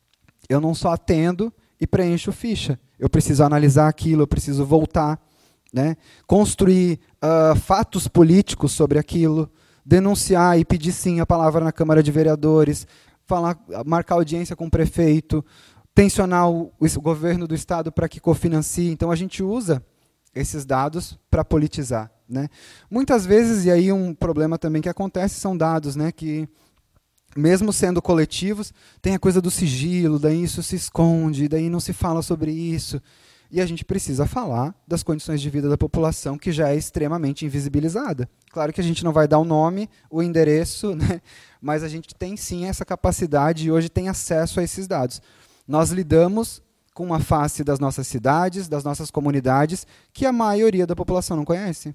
Speaker 10: Eu não só atendo e preencho ficha, eu preciso analisar aquilo, eu preciso voltar, né, construir fatos políticos sobre aquilo, denunciar e pedir sim a palavra na Câmara de Vereadores, marcar audiência com o prefeito, tensionar o governo do estado para que cofinancie. Então, a gente usa esses dados para politizar, né? Muitas vezes, e aí um problema também que acontece, são dados, né, que, mesmo sendo coletivos, tem a coisa do sigilo, daí isso se esconde, daí não se fala sobre isso. E a gente precisa falar das condições de vida da população, que já é extremamente invisibilizada. Claro que a gente não vai dar o nome, o endereço, né? Mas a gente tem sim essa capacidade e hoje tem acesso a esses dados. Nós lidamos com uma face das nossas cidades, das nossas comunidades, que a maioria da população não conhece.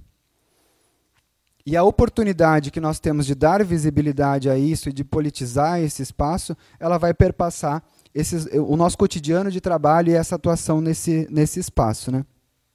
Speaker 10: E a oportunidade que nós temos de dar visibilidade a isso e de politizar esse espaço, ela vai perpassar o nosso cotidiano de trabalho e essa atuação nesse espaço, né?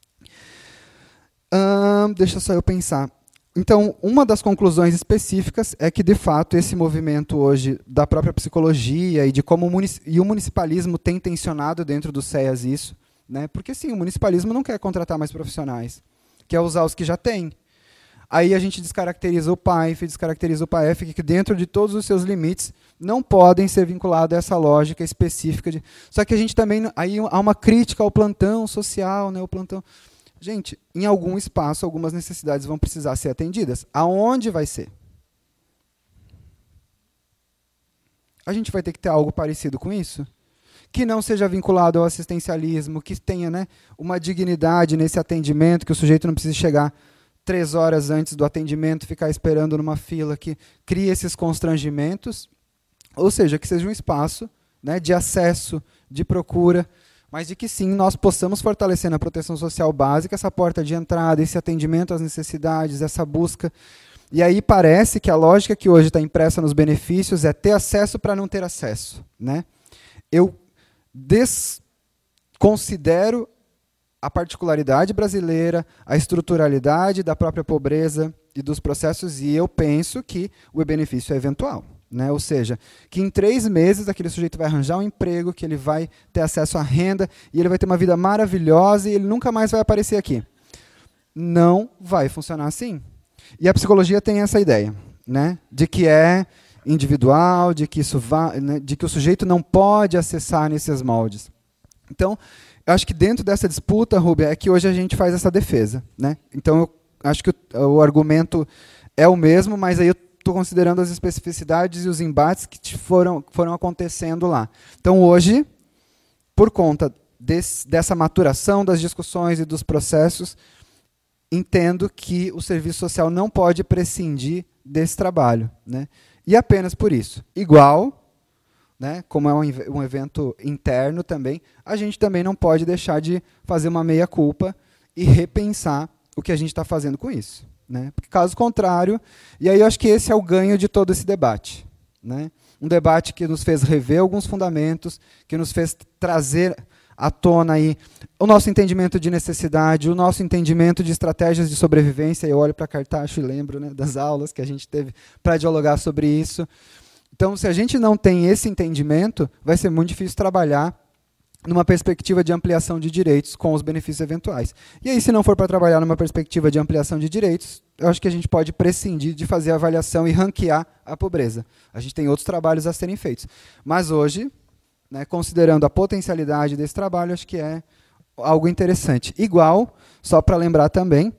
Speaker 10: Deixa só eu pensar. Então, uma das conclusões específicas é que, de fato, esse movimento hoje da própria psicologia e de como o municipalismo tem tensionado dentro do CEAS isso, né? Porque, sim, o municipalismo não quer contratar mais profissionais, quer usar os que já tem. Aí a gente descaracteriza o PAIF, descaracteriza o PAEF, que dentro de todos os seus limites não podem ser vinculados a essa lógica específica. Só que a gente também, aí há uma crítica ao plantão social, né, o plantão. Gente, em algum espaço, algumas necessidades vão precisar ser atendidas. Aonde vai ser? A gente vai ter que ter algo parecido com isso? Que não seja vinculado ao assistencialismo, que tenha, né, uma dignidade nesse atendimento, que o sujeito não precise chegar 3 horas antes do atendimento, ficar esperando numa fila, que cria esses constrangimentos. Ou seja, que seja um espaço, né, de acesso, de procura, mas de que sim, nós possamos fortalecer na proteção social básica essa porta de entrada, esse atendimento às necessidades, essa busca. E aí parece que a lógica que hoje está impressa nos benefícios é ter acesso para não ter acesso, né? Eu desconsidero a particularidade brasileira, a estruturalidade da própria pobreza e dos processos, e eu penso que o benefício é eventual. Né? Ou seja, que em 3 meses aquele sujeito vai arranjar um emprego, que ele vai ter acesso à renda, e ele vai ter uma vida maravilhosa e ele nunca mais vai aparecer aqui. Não vai funcionar assim. E a psicologia tem essa ideia, né? De que é individual, de que, né, de que o sujeito não pode acessar nesses moldes. Então, eu acho que dentro dessa disputa, Rúbia, é que hoje a gente faz essa defesa. Né? Então, eu acho que o argumento é o mesmo, mas aí eu estou considerando as especificidades e os embates que foram acontecendo lá. Então, hoje, por conta dessa maturação das discussões e dos processos, entendo que o serviço social não pode prescindir desse trabalho. Né? E apenas por isso. Igual, né, como é um evento interno também, a gente também não pode deixar de fazer uma meia-culpa e repensar o que a gente está fazendo com isso. Né? Porque, caso contrário, e aí eu acho que esse é o ganho de todo esse debate. Né? Um debate que nos fez rever alguns fundamentos, que nos fez trazer à tona aí o nosso entendimento de necessidade, o nosso entendimento de estratégias de sobrevivência. Eu olho para Cartacho e lembro, né, das aulas que a gente teve para dialogar sobre isso. Então, se a gente não tem esse entendimento, vai ser muito difícil trabalhar numa perspectiva de ampliação de direitos com os benefícios eventuais. E aí, se não for para trabalhar numa perspectiva de ampliação de direitos, eu acho que a gente pode prescindir de fazer a avaliação e ranquear a pobreza. A gente tem outros trabalhos a serem feitos. Mas hoje, né, considerando a potencialidade desse trabalho, acho que é algo interessante. Igual, só para lembrar também,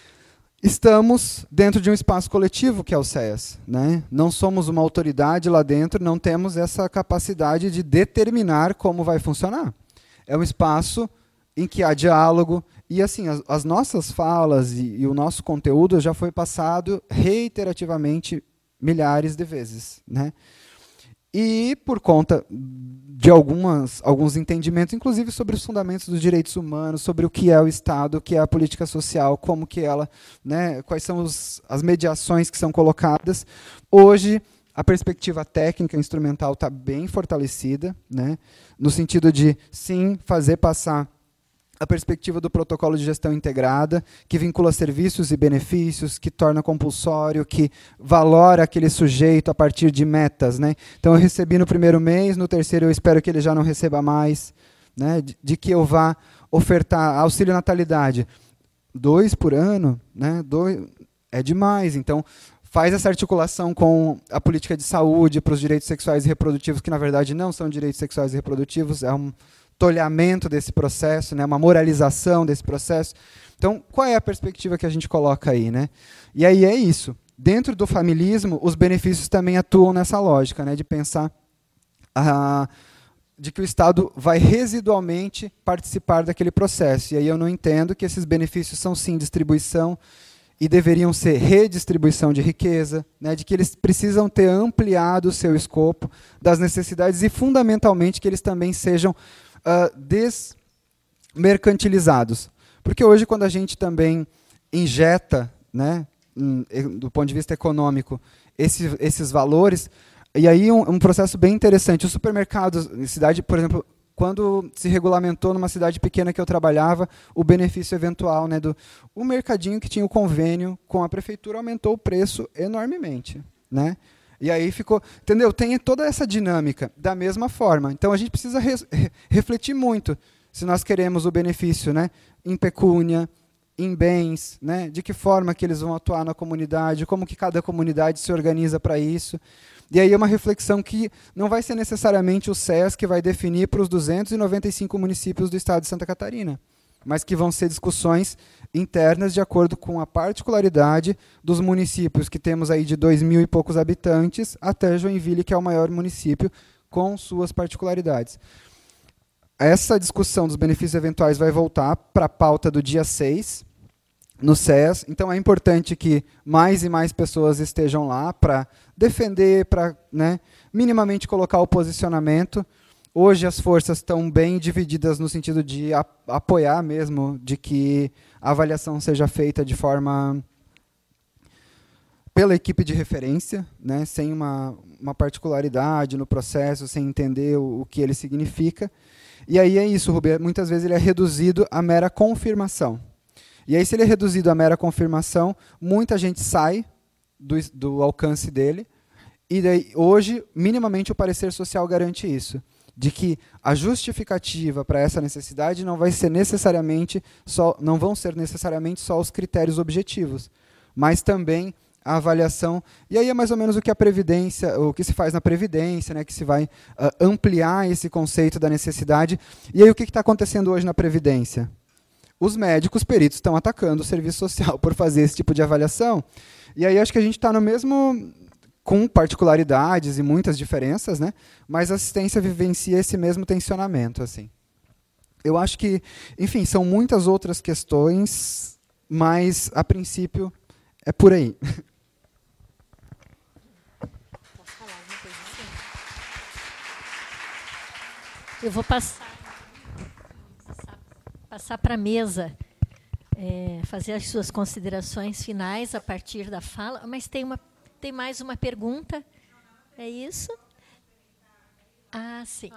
Speaker 10: estamos dentro de um espaço coletivo, que é o SEAS, né? Não somos uma autoridade lá dentro, não temos essa capacidade de determinar como vai funcionar. É um espaço em que há diálogo, e assim, as nossas falas e o nosso conteúdo já foi passado reiterativamente milhares de vezes, né? E por conta de alguns entendimentos, inclusive sobre os fundamentos dos direitos humanos, sobre o que é o Estado, o que é a política social, como que ela, né, quais são as mediações que são colocadas. Hoje, a perspectiva técnica instrumental está bem fortalecida, né, no sentido de, sim, fazer passar a perspectiva do protocolo de gestão integrada, que vincula serviços e benefícios, que torna compulsório, que valora aquele sujeito a partir de metas, né? Então, eu recebi no primeiro mês, no terceiro eu espero que ele já não receba mais, né? De que eu vá ofertar auxílio natalidade. 2 por ano, né? 2 é demais. Então, faz essa articulação com a política de saúde para os direitos sexuais e reprodutivos, que, na verdade, não são direitos sexuais e reprodutivos, é um tolhamento desse processo, né, uma moralização desse processo. Então, qual é a perspectiva que a gente coloca aí, né? E aí é isso. Dentro do familismo, os benefícios também atuam nessa lógica, né, de pensar de que o Estado vai residualmente participar daquele processo. E aí eu não entendo que esses benefícios são, sim, distribuição e deveriam ser redistribuição de riqueza, né, de que eles precisam ter ampliado o seu escopo das necessidades e, fundamentalmente, que eles também sejam desmercantilizados. Porque hoje, quando a gente também injeta, né, do ponto de vista econômico, esses valores, e aí um processo bem interessante. Os supermercados, em cidade, por exemplo, quando se regulamentou numa cidade pequena que eu trabalhava, o benefício eventual, né, o mercadinho que tinha o convênio com a prefeitura aumentou o preço enormemente, né? E aí ficou, entendeu? Tem toda essa dinâmica da mesma forma. Então a gente precisa refletir muito se nós queremos o benefício, né, em pecúnia, em bens, né, de que forma que eles vão atuar na comunidade, como que cada comunidade se organiza para isso. E aí é uma reflexão que não vai ser necessariamente o SES que vai definir para os 295 municípios do estado de Santa Catarina, mas que vão ser discussões internas de acordo com a particularidade dos municípios que temos aí de 2.000 e poucos habitantes até Joinville, que é o maior município, com suas particularidades. Essa discussão dos benefícios eventuais vai voltar para a pauta do dia 6, no SES. Então é importante que mais e mais pessoas estejam lá para defender, para, né, minimamente colocar o posicionamento. Hoje as forças estão bem divididas no sentido de apoiar mesmo, de que a avaliação seja feita de forma pela equipe de referência, né, sem uma particularidade no processo, sem entender o que ele significa. E aí é isso, Rubi, muitas vezes ele é reduzido à mera confirmação. E aí, se ele é reduzido à mera confirmação, muita gente sai do alcance dele, e daí, hoje, minimamente, o parecer social garante isso, de que a justificativa para essa necessidade não vai ser necessariamente não vão ser necessariamente só os critérios objetivos, mas também a avaliação. E aí é mais ou menos o que a previdência, o que se faz na previdência, né, que se vai ampliar esse conceito da necessidade. E aí o que está acontecendo hoje na previdência? Os médicos peritos estão atacando o serviço social por fazer esse tipo de avaliação. E aí acho que a gente está no mesmo, com particularidades e muitas diferenças, né? Mas a assistência vivencia esse mesmo tensionamento, assim. Eu acho que, enfim, são muitas outras questões, mas, a princípio, é por aí.
Speaker 8: Posso falar alguma coisa assim? Eu vou passar para a mesa, fazer as suas considerações finais a partir da fala, mas tem mais uma pergunta, é isso? Ah, sim.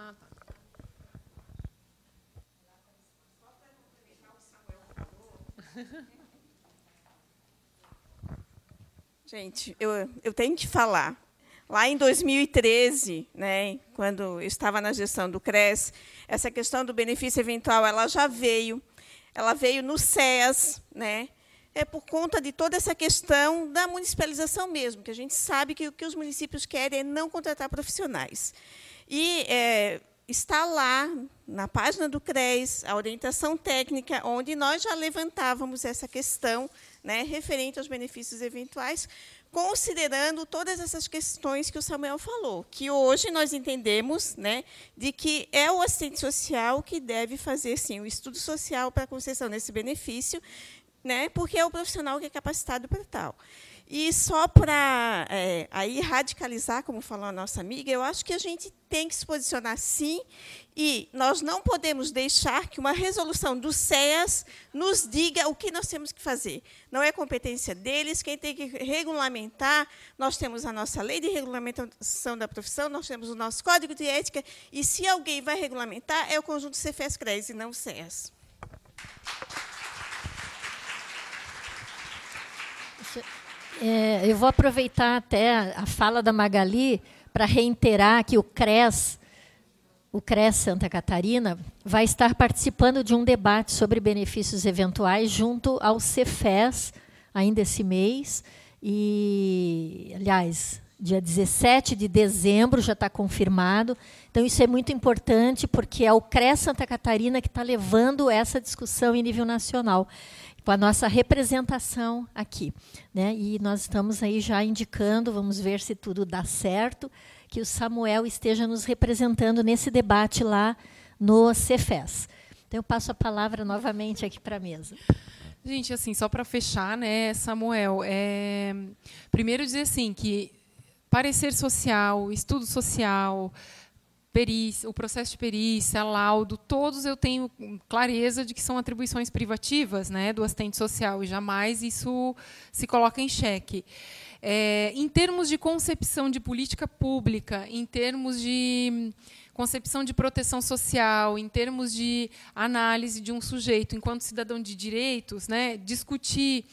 Speaker 11: Gente, eu tenho que falar, lá em 2013, né, quando eu estava na gestão do CRES, essa questão do benefício eventual ela já veio. Ela veio no SEAS, né, por conta de toda essa questão da municipalização mesmo, que a gente sabe que o que os municípios querem é não contratar profissionais. E está lá, na página do CRES, a orientação técnica, onde nós já levantávamos essa questão, né, referente aos benefícios eventuais, considerando todas essas questões que o Samuel falou, que hoje nós entendemos, né, de que é o assistente social que deve fazer, sim, o estudo social para a concessão desse benefício, né, porque é o profissional que é capacitado para tal. E só para aí radicalizar, como falou a nossa amiga, eu acho que a gente tem que se posicionar sim, e nós não podemos deixar que uma resolução do SEAS nos diga o que nós temos que fazer. Não é competência deles, quem tem que regulamentar, nós temos a nossa lei de regulamentação da profissão, nós temos o nosso código de ética, e se alguém vai regulamentar, é o conjunto CEFES-CRES e não o SEAS.
Speaker 8: Eu vou aproveitar até a fala da Magali para reiterar que o CRES Santa Catarina, vai estar participando de um debate sobre benefícios eventuais junto ao CEFES, ainda esse mês. E, aliás, dia 17 de dezembro já está confirmado. Então, isso é muito importante, porque é o CRES Santa Catarina que está levando essa discussão em nível nacional, com a nossa representação aqui, né? E nós estamos aí já indicando, vamos ver se tudo dá certo, que o Samuel esteja nos representando nesse debate lá no CEFES. Então, eu passo a palavra novamente aqui para a mesa.
Speaker 7: Gente, assim, só para fechar, né, Samuel, primeiro dizer assim, que parecer social, estudo social, perícia, o processo de perícia, laudo, todos eu tenho clareza de que são atribuições privativas, né, do assistente social, e jamais isso se coloca em xeque. Em termos de concepção de política pública, em termos de concepção de proteção social, em termos de análise de um sujeito enquanto cidadão de direitos, né, discutir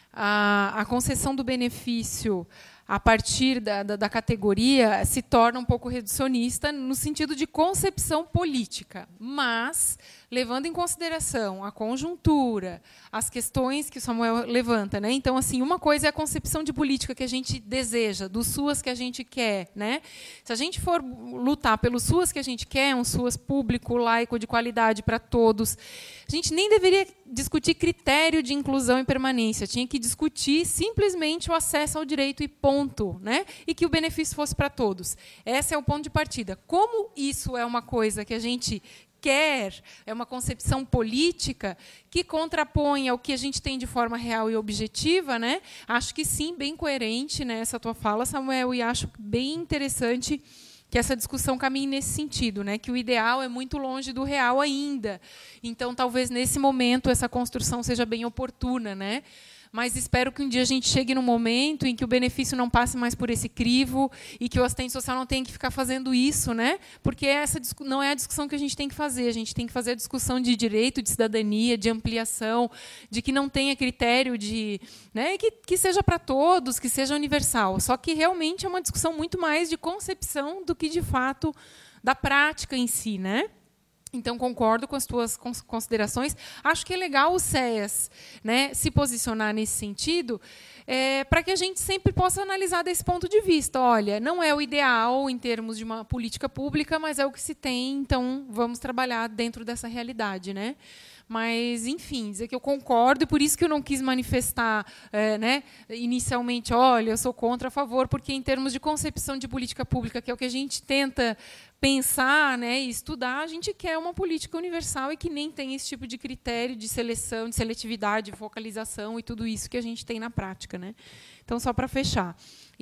Speaker 7: a concessão do benefício a partir da categoria se torna um pouco reducionista no sentido de concepção política, mas levando em consideração a conjuntura, as questões que o Samuel levanta, né? Então, assim, uma coisa é a concepção de política que a gente deseja, do SUAS que a gente quer, né? Se a gente for lutar pelo SUAS que a gente quer, um SUAS público, laico, de qualidade para todos, a gente nem deveria discutir critério de inclusão e permanência, tinha que discutir simplesmente o acesso ao direito e ponto, né? E que o benefício fosse para todos. Esse é o ponto de partida. Como isso é uma coisa que a gente quer, é uma concepção política que contrapõe ao que a gente tem de forma real e objetiva, né? Acho que sim, bem coerente, né, essa tua fala, Samuel, e acho bem interessante que essa discussão caminhe nesse sentido, né? Que o ideal é muito longe do real ainda. Então, talvez nesse momento essa construção seja bem oportuna, né? Mas espero que um dia a gente chegue num momento em que o benefício não passe mais por esse crivo e que o assistente social não tenha que ficar fazendo isso, né? Porque essa não é a discussão que a gente tem que fazer. A gente tem que fazer a discussão de direito, de cidadania, de ampliação, de que não tenha critério de, né, que seja para todos, que seja universal. Só que realmente é uma discussão muito mais de concepção do que, de fato, da prática em si, né? Então, concordo com as tuas considerações. Acho que é legal o SEAS, né, se posicionar nesse sentido, para que a gente sempre possa analisar desse ponto de vista. Olha, não é o ideal em termos de uma política pública, mas é o que se tem, então vamos trabalhar dentro dessa realidade, né? Mas, enfim, dizer que eu concordo, e por isso que eu não quis manifestar, né, inicialmente, olha, eu sou contra, a favor, porque, em termos de concepção de política pública, que é o que a gente tenta pensar, né, e estudar, a gente quer uma política universal e que nem tem esse tipo de critério de seleção, de seletividade, de focalização e tudo isso que a gente tem na prática, né? Então, só para fechar.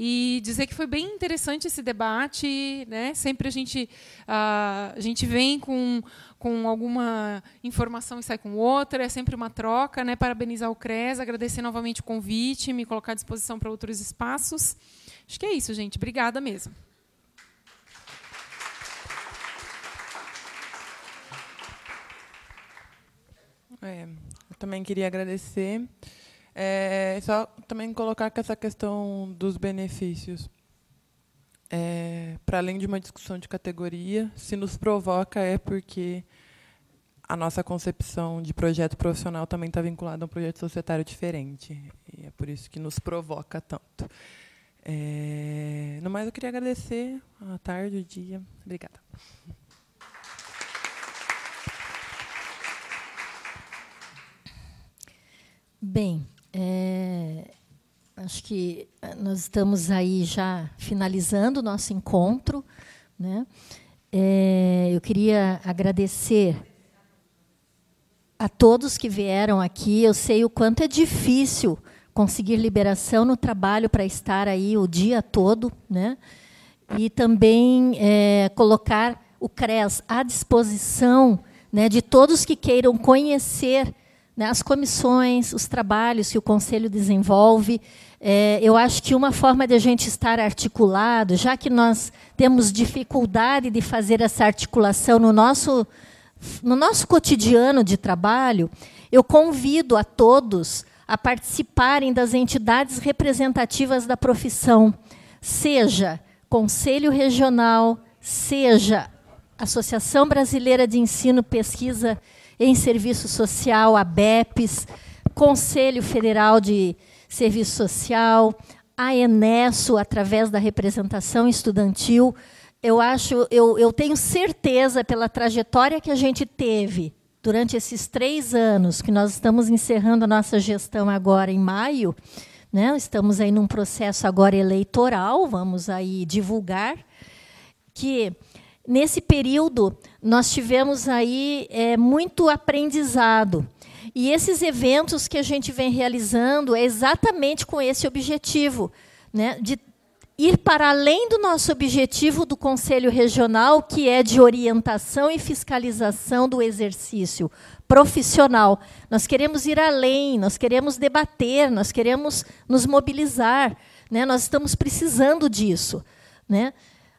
Speaker 7: E dizer que foi bem interessante esse debate, né? Sempre a gente vem com alguma informação e sai com outra, é sempre uma troca, né? Parabenizar o CRES, agradecer novamente o convite, me colocar à disposição para outros espaços. Acho que é isso, gente. Obrigada mesmo.
Speaker 6: Eu também queria agradecer. Só também colocar que essa questão dos benefícios. para além de uma discussão de categoria, se nos provoca é porque a nossa concepção de projeto profissional também está vinculada a um projeto societário diferente. E é por isso que nos provoca tanto. No mais, eu queria agradecer a tarde, o dia. Obrigada.
Speaker 8: Bem, acho que nós estamos aí já finalizando o nosso encontro, né? Eu queria agradecer a todos que vieram aqui. Eu sei o quanto é difícil conseguir liberação no trabalho para estar aí o dia todo, né? E também colocar o CRES à disposição, né, de todos que queiram conhecer, né, as comissões, os trabalhos que o Conselho desenvolve. Eu acho que uma forma de a gente estar articulado, já que nós temos dificuldade de fazer essa articulação no nosso cotidiano de trabalho, eu convido a todos a participarem das entidades representativas da profissão, seja Conselho Regional, seja Associação Brasileira de Ensino, Pesquisa em Serviço Social, ABEPS, Conselho Federal de Serviço Social, a ENESO, através da representação estudantil. Eu tenho certeza, pela trajetória que a gente teve durante esses 3 anos, que nós estamos encerrando a nossa gestão agora em maio, né? Estamos aí num processo agora eleitoral, vamos aí divulgar, que nesse período nós tivemos aí muito aprendizado. E esses eventos que a gente vem realizando é exatamente com esse objetivo, né, de ir para além do nosso objetivo do Conselho Regional, que é de orientação e fiscalização do exercício profissional. Nós queremos ir além, nós queremos debater, nós queremos nos mobilizar, né? Nós estamos precisando disso, né?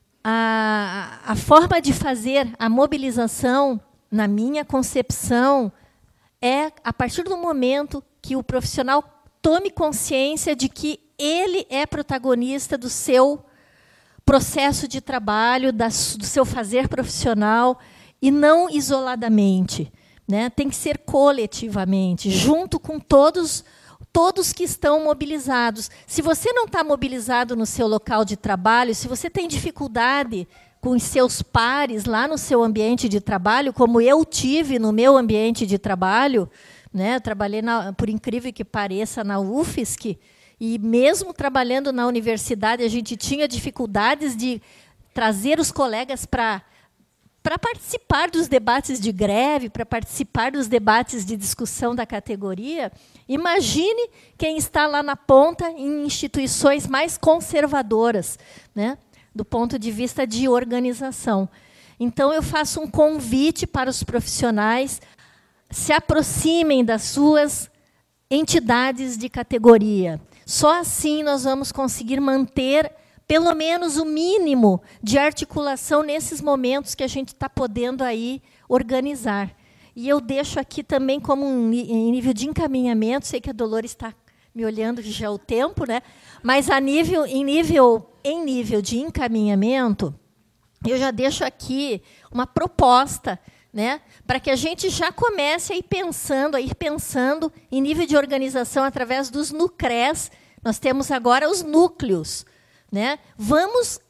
Speaker 8: A forma de fazer a mobilização, na minha concepção, é a partir do momento que o profissional tome consciência de que ele é protagonista do seu processo de trabalho, do seu fazer profissional, e não isoladamente, né? Tem que ser coletivamente, junto com todos que estão mobilizados. Se você não está mobilizado no seu local de trabalho, se você tem dificuldade com os seus pares lá no seu ambiente de trabalho, como eu tive no meu ambiente de trabalho, né? Eu trabalhei, por incrível que pareça, na UFSC, e mesmo trabalhando na universidade, a gente tinha dificuldades de trazer os colegas para participar dos debates de greve, para participar dos debates de discussão da categoria. Imagine quem está lá na ponta em instituições mais conservadoras, né, do ponto de vista de organização. Então, eu faço um convite para os profissionais: se aproximem das suas entidades de categoria. Só assim nós vamos conseguir manter pelo menos o mínimo de articulação nesses momentos que a gente está podendo aí organizar. E eu deixo aqui também como em nível de encaminhamento, sei que a Dolores está me olhando já é o tempo, né? Mas em nível de encaminhamento, eu já deixo aqui uma proposta, né, para que a gente já comece a ir pensando em nível de organização através dos NUCRES. Nós temos agora os núcleos, né? Vamos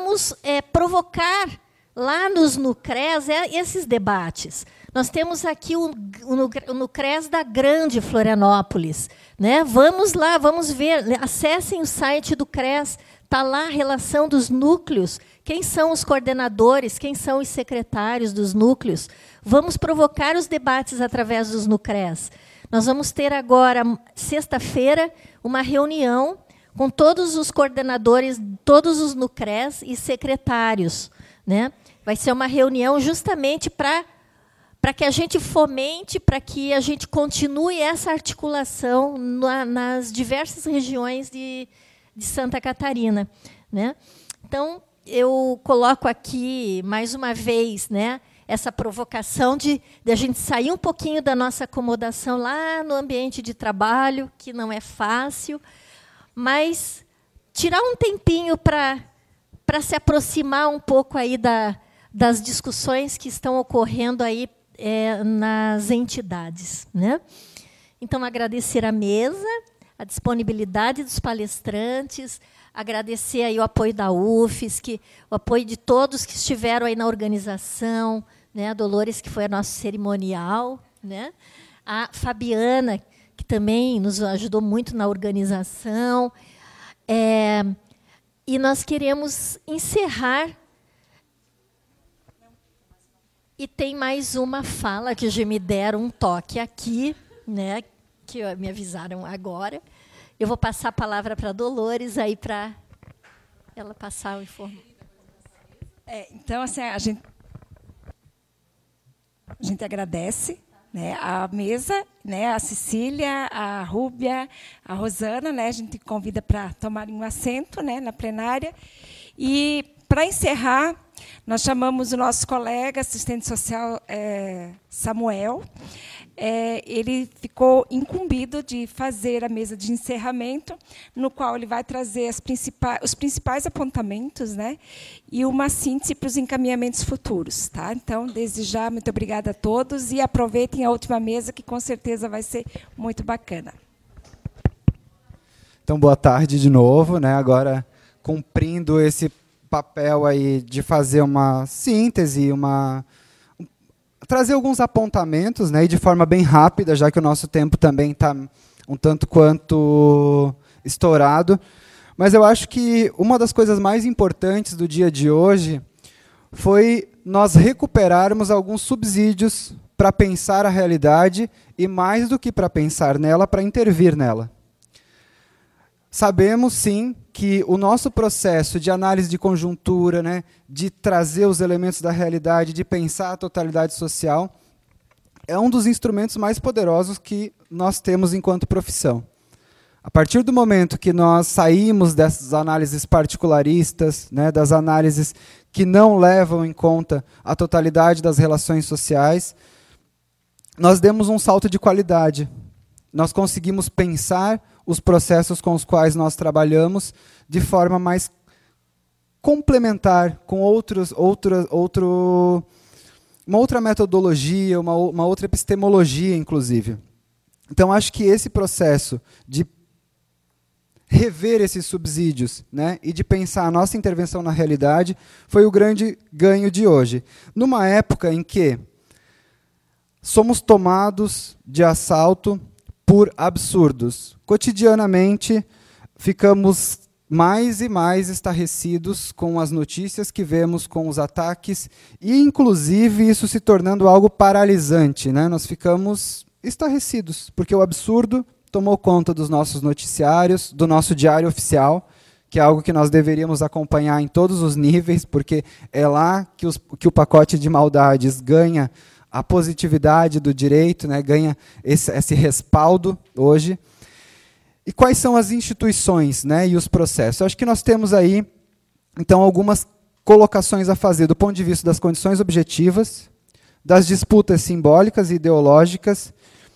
Speaker 8: provocar lá nos NUCRES esses debates. Nós temos aqui o NUCRES da Grande Florianópolis, né? Vamos lá, vamos ver, acessem o site do CRES, está lá a relação dos núcleos, quem são os coordenadores, quem são os secretários dos núcleos. Vamos provocar os debates através dos NUCRES. Nós vamos ter agora, sexta-feira, uma reunião com todos os coordenadores, todos os NUCRES e secretários, né? Vai ser uma reunião justamente para que a gente fomente, para que a gente continue essa articulação nas diversas regiões de Santa Catarina, né? Então, eu coloco aqui, mais uma vez, né, essa provocação de a gente sair um pouquinho da nossa acomodação lá no ambiente de trabalho, que não é fácil, mas tirar um tempinho para para se aproximar um pouco aí das discussões que estão ocorrendo aí nas entidades, né? Então, agradecer a mesa, a disponibilidade dos palestrantes, agradecer aí o apoio da UFSC, o apoio de todos que estiveram aí na organização, né? A Dolores, que foi a nossa cerimonial, né? A Fabiana, que também nos ajudou muito na organização. E nós queremos encerrar. E tem mais uma fala que já me deram um toque aqui, né, que me avisaram agora. Eu vou passar a palavra para a Dolores, aí para ela passar o informe.
Speaker 3: Então, assim, a gente agradece, né, a mesa, né, a Cecília, a Rúbia, a Rosana, né, a gente convida para tomarem um assento, né, na plenária. E, para encerrar, nós chamamos o nosso colega, assistente social, Samuel. Ele ficou incumbido de fazer a mesa de encerramento, no qual ele vai trazer os principais apontamentos, né, e uma síntese para os encaminhamentos futuros. Tá? Então, desde já, muito obrigada a todos e aproveitem a última mesa, que com certeza vai ser muito bacana.
Speaker 10: Então, boa tarde de novo, né? Agora, cumprindo esse papel aí de fazer uma síntese, trazer alguns apontamentos, né, e de forma bem rápida, já que o nosso tempo também está um tanto quanto estourado. Mas eu acho que uma das coisas mais importantes do dia de hoje foi nós recuperarmos alguns subsídios para pensar a realidade e, mais do que para pensar nela, para intervir nela. Sabemos, sim, que o nosso processo de análise de conjuntura, né, de trazer os elementos da realidade, de pensar a totalidade social, é um dos instrumentos mais poderosos que nós temos enquanto profissão. A partir do momento que nós saímos dessas análises particularistas, né, das análises que não levam em conta a totalidade das relações sociais, nós demos um salto de qualidade. Nós conseguimos pensar os processos com os quais nós trabalhamos de forma mais complementar, com uma outra metodologia, uma outra epistemologia, inclusive. Então, acho que esse processo de rever esses subsídios, né, e de pensar a nossa intervenção na realidade foi o grande ganho de hoje. Numa época em que somos tomados de assalto por absurdos. Cotidianamente, ficamos mais e mais estarrecidos com as notícias que vemos, com os ataques, e, inclusive, isso se tornando algo paralisante, né? Nós ficamos estarrecidos, porque o absurdo tomou conta dos nossos noticiários, do nosso diário oficial, que é algo que nós deveríamos acompanhar em todos os níveis, porque é lá que o pacote de maldades ganha a positividade do direito, né, ganha esse respaldo hoje. E quais são as instituições, né, e os processos? Eu acho que nós temos aí, então, algumas colocações a fazer do ponto de vista das condições objetivas, das disputas simbólicas e ideológicas,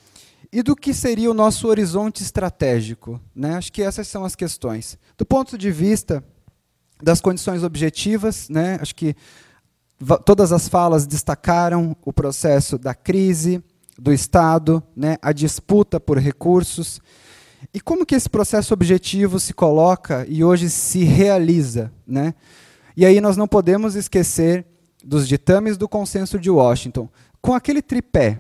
Speaker 10: e do que seria o nosso horizonte estratégico, né? Acho que essas são as questões. Do ponto de vista das condições objetivas, né, acho que todas as falas destacaram o processo da crise, do Estado, né, a disputa por recursos. E como que esse processo objetivo se coloca e hoje se realiza, né? E aí nós não podemos esquecer dos ditames do Consenso de Washington, com aquele tripé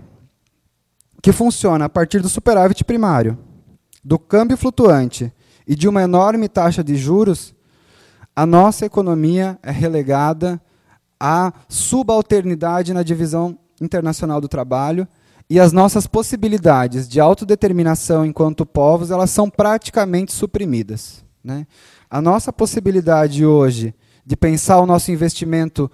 Speaker 10: que funciona a partir do superávit primário, do câmbio flutuante e de uma enorme taxa de juros. A nossa economia é relegada à subalternidade na divisão internacional do trabalho, e as nossas possibilidades de autodeterminação enquanto povos, elas são praticamente suprimidas, né? A nossa possibilidade hoje de pensar o nosso investimento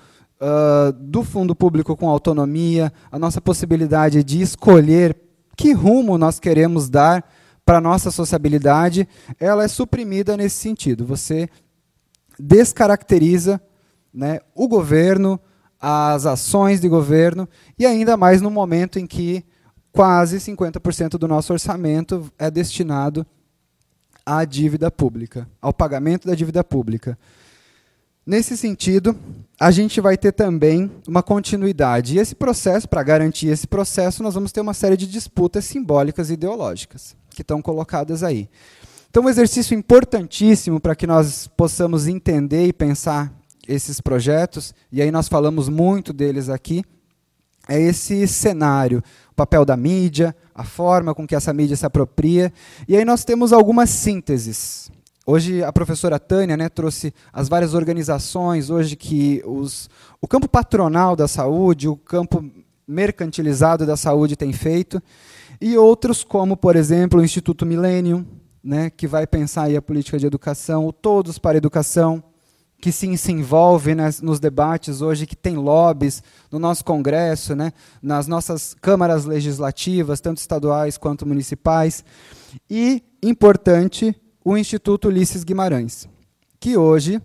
Speaker 10: do fundo público com autonomia, a nossa possibilidade de escolher que rumo nós queremos dar para a nossa sociabilidade, ela é suprimida nesse sentido. Você descaracteriza, né, o governo, as ações de governo, e ainda mais no momento em que quase 50% do nosso orçamento é destinado à dívida pública, ao pagamento da dívida pública. Nesse sentido, a gente vai ter também uma continuidade. E esse processo, para garantir esse processo, nós vamos ter uma série de disputas simbólicas e ideológicas que estão colocadas aí. Então, um exercício importantíssimo para que nós possamos entender e pensar esses projetos, e aí nós falamos muito deles aqui, é esse cenário, o papel da mídia, a forma com que essa mídia se apropria, e aí nós temos algumas sínteses. Hoje a professora Tânia, né, trouxe as várias organizações hoje que o campo patronal da saúde, o campo mercantilizado da saúde tem feito, e outros como, por exemplo, o Instituto Millennium, né, que vai pensar aí a política de educação, o Todos para a Educação, que se envolve, né, nos debates hoje, que tem lobbies no nosso Congresso, né, nas nossas câmaras legislativas, tanto estaduais quanto municipais, e, importante, o Instituto Ulisses Guimarães, que hoje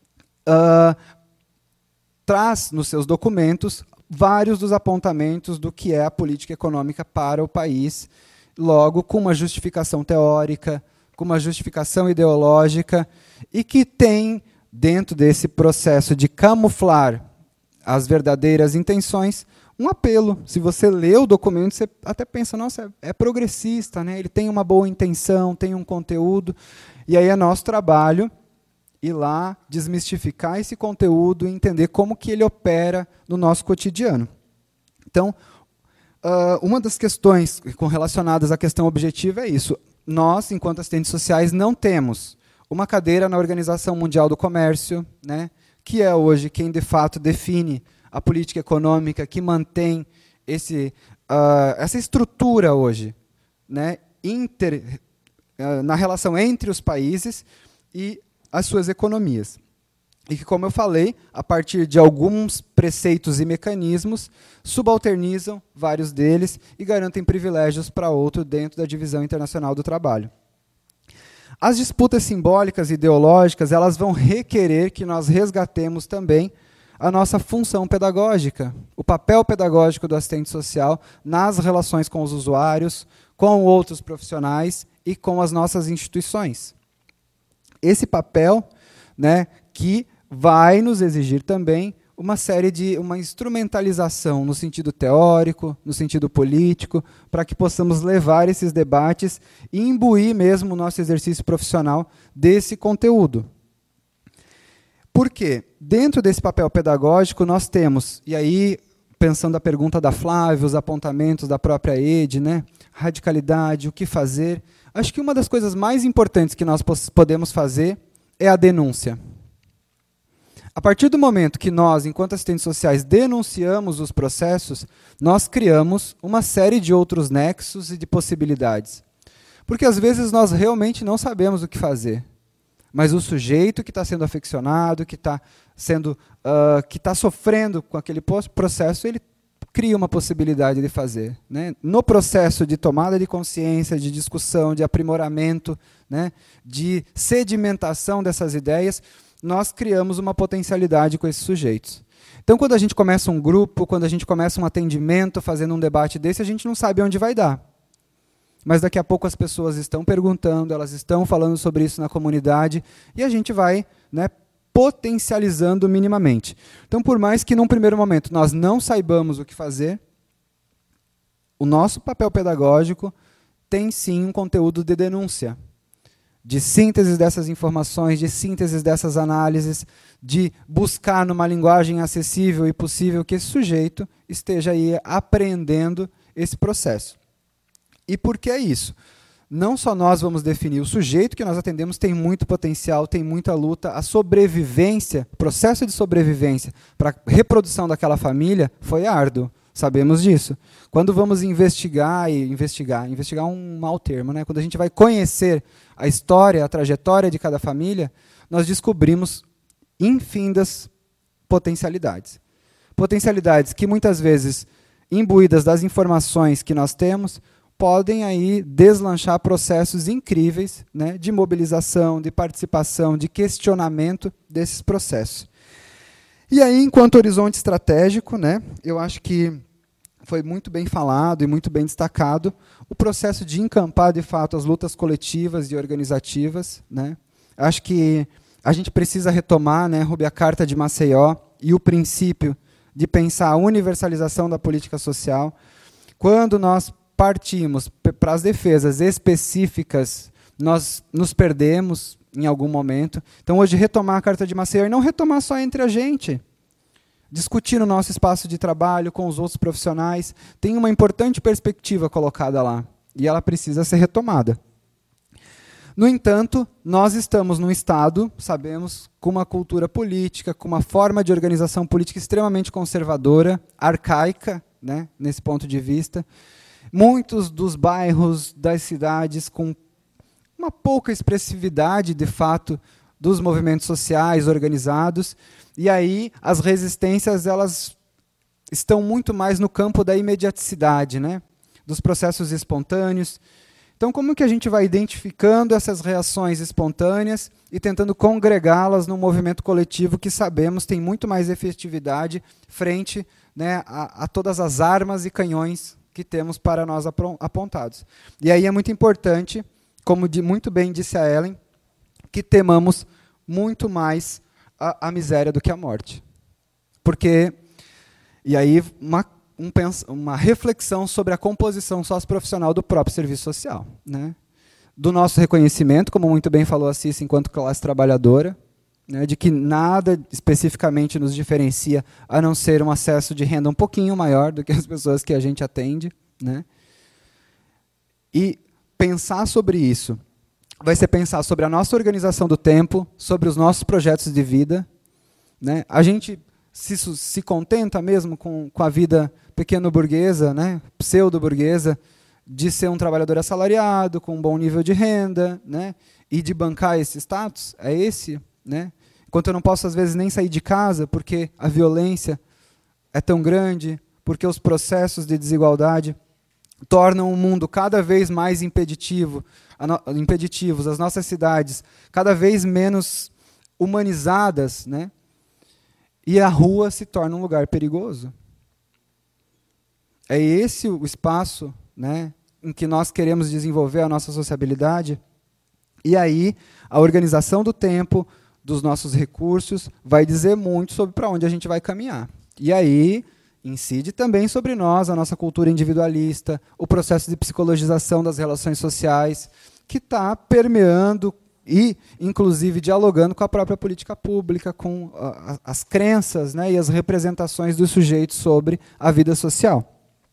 Speaker 10: traz nos seus documentos vários dos apontamentos do que é a política econômica para o país, logo com uma justificação teórica, com uma justificação ideológica, e que tem, dentro desse processo de camuflar as verdadeiras intenções, um apelo. Se você lê o documento, você até pensa, nossa, é progressista, né? Ele tem uma boa intenção, tem um conteúdo, e aí é nosso trabalho ir lá, desmistificar esse conteúdo e entender como que ele opera no nosso cotidiano. Então, uma das questões relacionadas à questão objetiva é isso. Nós, enquanto assistentes sociais, não temos uma cadeira na Organização Mundial do Comércio, né, que é hoje quem, de fato, define a política econômica, que mantém essa estrutura hoje, né, na relação entre os países e as suas economias. E que, como eu falei, a partir de alguns preceitos e mecanismos, subalternizam vários deles e garantem privilégios para outro dentro da divisão internacional do trabalho. As disputas simbólicas e ideológicas, elas vão requerer que nós resgatemos também a nossa função pedagógica, o papel pedagógico do assistente social nas relações com os usuários, com outros profissionais e com as nossas instituições. Esse papel, né, que vai nos exigir também uma instrumentalização no sentido teórico, no sentido político, para que possamos levar esses debates e imbuir mesmo o nosso exercício profissional desse conteúdo. Por quê? Dentro desse papel pedagógico nós temos, e aí pensando a pergunta da Flávia, os apontamentos da própria Ed, né, radicalidade, o que fazer, acho que uma das coisas mais importantes que nós podemos fazer é a denúncia. A partir do momento que nós, enquanto assistentes sociais, denunciamos os processos, nós criamos uma série de outros nexos e de possibilidades. Porque, às vezes, nós realmente não sabemos o que fazer. Mas o sujeito que está sendo afeccionado, que está sofrendo com aquele processo, ele cria uma possibilidade de fazer, né? No processo de tomada de consciência, de discussão, de aprimoramento, né, de sedimentação dessas ideias, nós criamos uma potencialidade com esses sujeitos. Então, quando a gente começa um grupo, quando a gente começa um atendimento, fazendo um debate desse, a gente não sabe onde vai dar. Mas daqui a pouco as pessoas estão perguntando, elas estão falando sobre isso na comunidade, e a gente vai, né, potencializando minimamente. Então, por mais que num primeiro momento nós não saibamos o que fazer, o nosso papel pedagógico tem sim um conteúdo de denúncia, de síntese dessas informações, de síntese dessas análises, de buscar numa linguagem acessível e possível que esse sujeito esteja aí apreendendo esse processo. E por que é isso? Não só nós vamos definir, o sujeito que nós atendemos tem muito potencial, tem muita luta, a sobrevivência, o processo de sobrevivência para a reprodução daquela família foi árduo. Sabemos disso. Quando vamos investigar é um mau termo, né? Quando a gente vai conhecer a história, a trajetória de cada família, nós descobrimos infindas potencialidades. Potencialidades que muitas vezes, imbuídas das informações que nós temos, podem aí deslanchar processos incríveis, né, de mobilização, de participação, de questionamento desses processos. E aí, enquanto horizonte estratégico, né, eu acho que foi muito bem falado e muito bem destacado o processo de encampar, de fato, as lutas coletivas e organizativas, né? Acho que a gente precisa retomar, né, Rubia, a Carta de Maceió e o princípio de pensar a universalização da política social. Quando nós partimos para as defesas específicas, nós nos perdemos em algum momento. Então, hoje, retomar a Carta de Maceió e não retomar só entre a gente. Discutir no nosso espaço de trabalho com os outros profissionais. Tem uma importante perspectiva colocada lá. E ela precisa ser retomada. No entanto, nós estamos num Estado, sabemos, com uma cultura política, com uma forma de organização política extremamente conservadora, arcaica, né, nesse ponto de vista. Muitos dos bairros das cidades com uma pouca expressividade, de fato, dos movimentos sociais organizados. E aí as resistências elas estão muito mais no campo da imediaticidade, né, dos processos espontâneos. Então, como que a gente vai identificando essas reações espontâneas e tentando congregá-las num movimento coletivo que sabemos tem muito mais efetividade frente, né, a todas as armas e canhões que temos para nós apontados. E aí é muito importante, como muito bem disse a Ellen, que temamos muito mais a miséria do que a morte. Porque, e aí uma reflexão sobre a composição socioprofissional do próprio serviço social, né? Do nosso reconhecimento, como muito bem falou a Cissa, enquanto classe trabalhadora, né, de que nada especificamente nos diferencia a não ser um acesso de renda um pouquinho maior do que as pessoas que a gente atende, né? E pensar sobre isso vai ser pensar sobre a nossa organização do tempo, sobre os nossos projetos de vida, né? A gente se contenta mesmo com a vida pequeno-burguesa, né, pseudo-burguesa, de ser um trabalhador assalariado, com um bom nível de renda, né, e de bancar esse status? É esse? Né? Enquanto eu não posso, às vezes, nem sair de casa, porque a violência é tão grande, porque os processos de desigualdade tornam o mundo cada vez mais impeditivos, as nossas cidades cada vez menos humanizadas, né? E a rua se torna um lugar perigoso. É esse o espaço, né, em que nós queremos desenvolver a nossa sociabilidade. E aí, a organização do tempo, dos nossos recursos, vai dizer muito sobre para onde a gente vai caminhar. E aí, incide também sobre nós, a nossa cultura individualista, o processo de psicologização das relações sociais, que está permeando e, inclusive, dialogando com a própria política pública, com as crenças, né, e as representações dos sujeitos sobre a vida social.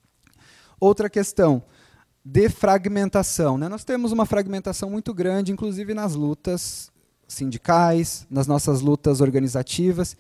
Speaker 10: Outra questão, defragmentação, né? Nós temos uma fragmentação muito grande, inclusive nas lutas sindicais, nas nossas lutas organizativas,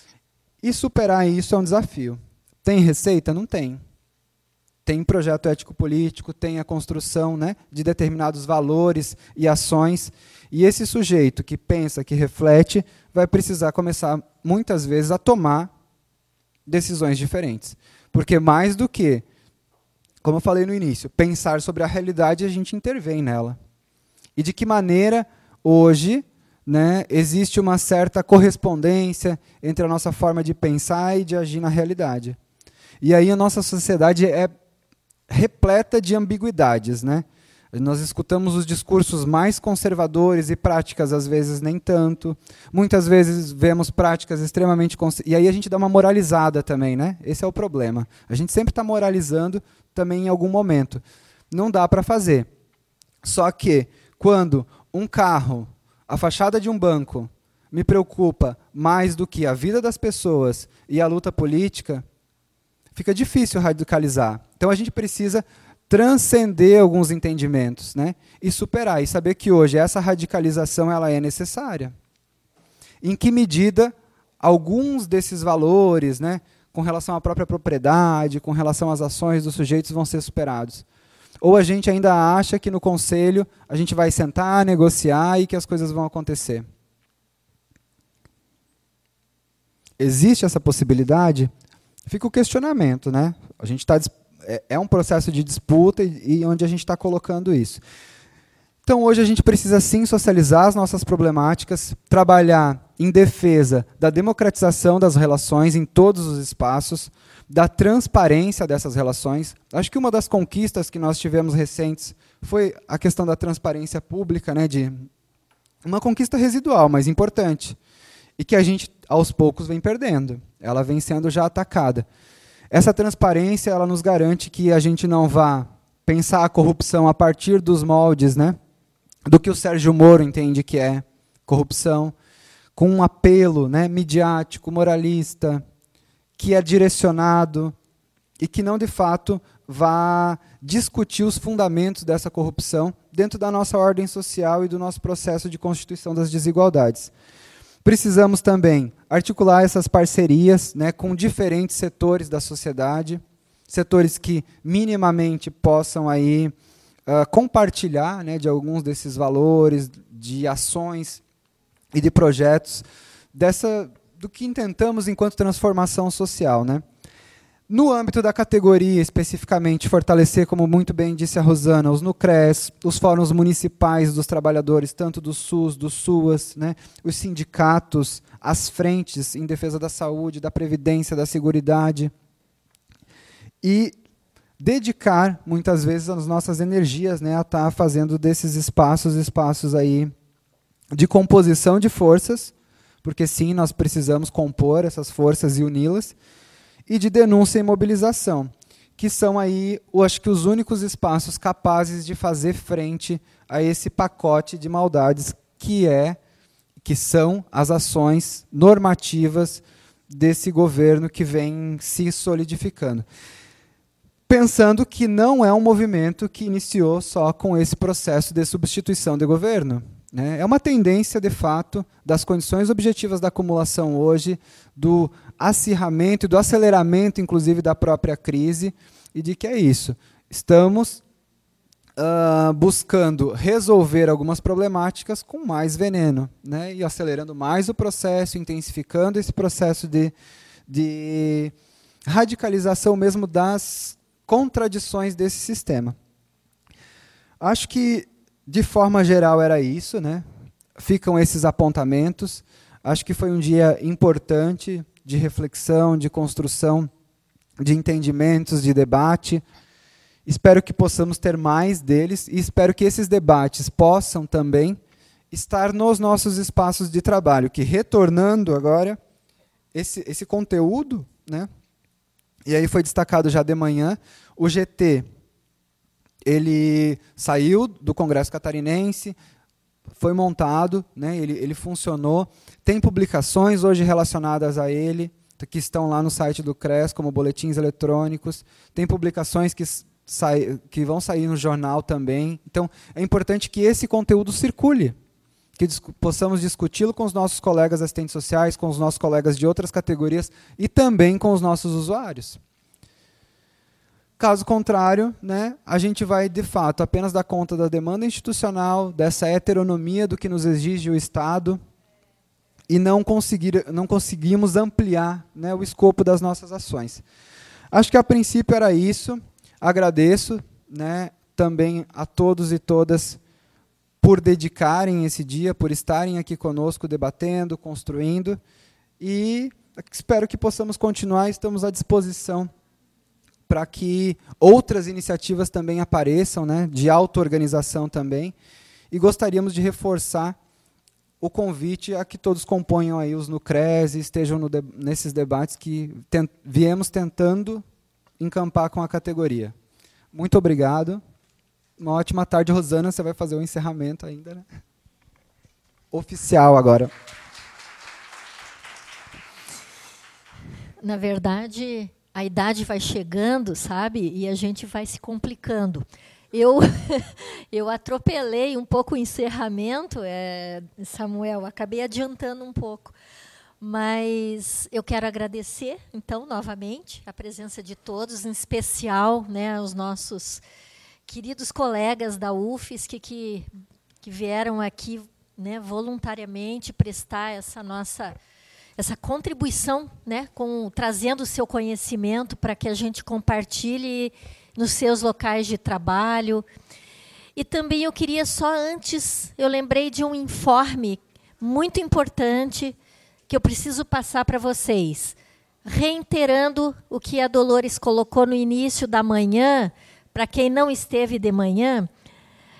Speaker 10: e superar isso é um desafio. Tem receita? Não tem. Tem projeto ético-político, tem a construção, né, de determinados valores e ações, e esse sujeito que pensa, que reflete, vai precisar começar, muitas vezes, a tomar decisões diferentes. Porque mais do que, como eu falei no início, pensar sobre a realidade, a gente intervém nela. E de que maneira, hoje, né, existe uma certa correspondência entre a nossa forma de pensar e de agir na realidade. E aí a nossa sociedade é repleta de ambiguidades, né? Nós escutamos os discursos mais conservadores e práticas, às vezes, nem tanto. Muitas vezes vemos práticas extremamente... E aí a gente dá uma moralizada também, né? Esse é o problema. A gente sempre está moralizando também em algum momento. Não dá para fazer. Só que, quando um carro, a fachada de um banco, me preocupa mais do que a vida das pessoas e a luta política, fica difícil radicalizar. Então a gente precisa transcender alguns entendimentos, né, e superar, e saber que hoje essa radicalização ela é necessária. Em que medida alguns desses valores, né, com relação à própria propriedade, com relação às ações dos sujeitos, vão ser superados? Ou a gente ainda acha que no conselho a gente vai sentar, negociar e que as coisas vão acontecer? Existe essa possibilidade? Fica o questionamento, né? A gente é um processo de disputa e onde a gente está colocando isso. Então, hoje a gente precisa, sim, socializar as nossas problemáticas, trabalhar em defesa da democratização das relações em todos os espaços, da transparência dessas relações. Acho que uma das conquistas que nós tivemos recentes foi a questão da transparência pública, né, de uma conquista residual, mas importante, e que a gente, aos poucos, vem perdendo. Ela vem sendo já atacada. Essa transparência, ela nos garante que a gente não vá pensar a corrupção a partir dos moldes, né, do que o Sérgio Moro entende que é corrupção, com um apelo, né, midiático, moralista, que é direcionado e que não, de fato, vá discutir os fundamentos dessa corrupção dentro da nossa ordem social e do nosso processo de constituição das desigualdades. Precisamos também articular essas parcerias, né, com diferentes setores da sociedade, setores que minimamente possam aí, compartilhar, né, de alguns desses valores, de ações e de projetos do que intentamos enquanto transformação social, né? No âmbito da categoria, especificamente, fortalecer, como muito bem disse a Rosana, os NUCRES, os fóruns municipais dos trabalhadores, tanto do SUS, do SUAS, né, os sindicatos, as frentes em defesa da saúde, da previdência, da seguridade, e dedicar, muitas vezes, as nossas energias, né, a estar fazendo desses espaços aí de composição de forças, porque, sim, nós precisamos compor essas forças e uni-las, e de denúncia e mobilização, que são aí, eu acho que, os únicos espaços capazes de fazer frente a esse pacote de maldades que são as ações normativas desse governo que vem se solidificando. Pensando que não é um movimento que iniciou só com esse processo de substituição de governo. É uma tendência, de fato, das condições objetivas da acumulação hoje, do acirramento e do aceleramento, inclusive, da própria crise, e de que é isso. Estamos buscando resolver algumas problemáticas com mais veneno, né, e acelerando mais o processo, intensificando esse processo de radicalização mesmo das contradições desse sistema. Acho que, de forma geral, era isso, né? Ficam esses apontamentos. Acho que foi um dia importante de reflexão, de construção, de entendimentos, de debate. Espero que possamos ter mais deles e espero que esses debates possam também estar nos nossos espaços de trabalho, que, retornando agora esse conteúdo, né? E aí foi destacado já de manhã, o GT, ele saiu do Congresso Catarinense, foi montado, né, ele funcionou, tem publicações hoje relacionadas a ele, que estão lá no site do CRES, como boletins eletrônicos, tem publicações que vão sair no jornal também. Então, é importante que esse conteúdo circule, que possamos discuti-lo com os nossos colegas assistentes sociais, com os nossos colegas de outras categorias e também com os nossos usuários. Caso contrário, né, a gente vai, de fato, apenas dar conta da demanda institucional, dessa heteronomia do que nos exige o Estado, e não conseguimos ampliar, né, o escopo das nossas ações. Acho que, a princípio, era isso. Agradeço, né, também a todos e todas por dedicarem esse dia, por estarem aqui conosco, debatendo, construindo, e espero que possamos continuar, estamos à disposição para que outras iniciativas também apareçam, né, de auto-organização também, e gostaríamos de reforçar o convite a que todos componham aí os NUCRES e estejam nesses debates que viemos tentando encampar com a categoria. Muito obrigado. Uma ótima tarde, Rosana. Você vai fazer o encerramento ainda, né? Oficial agora.
Speaker 8: Na verdade, a idade vai chegando, sabe? E a gente vai se complicando. Eu atropelei um pouco o encerramento, Samuel, acabei adiantando um pouco. Mas eu quero agradecer, então, novamente, a presença de todos, em especial, né, os nossos queridos colegas da UFSC que vieram aqui, né, voluntariamente prestar essa contribuição, né, trazendo o seu conhecimento para que a gente compartilhe nos seus locais de trabalho. E também eu queria eu lembrei de um informe muito importante que eu preciso passar para vocês, reiterando o que a Dolores colocou no início da manhã, para quem não esteve de manhã,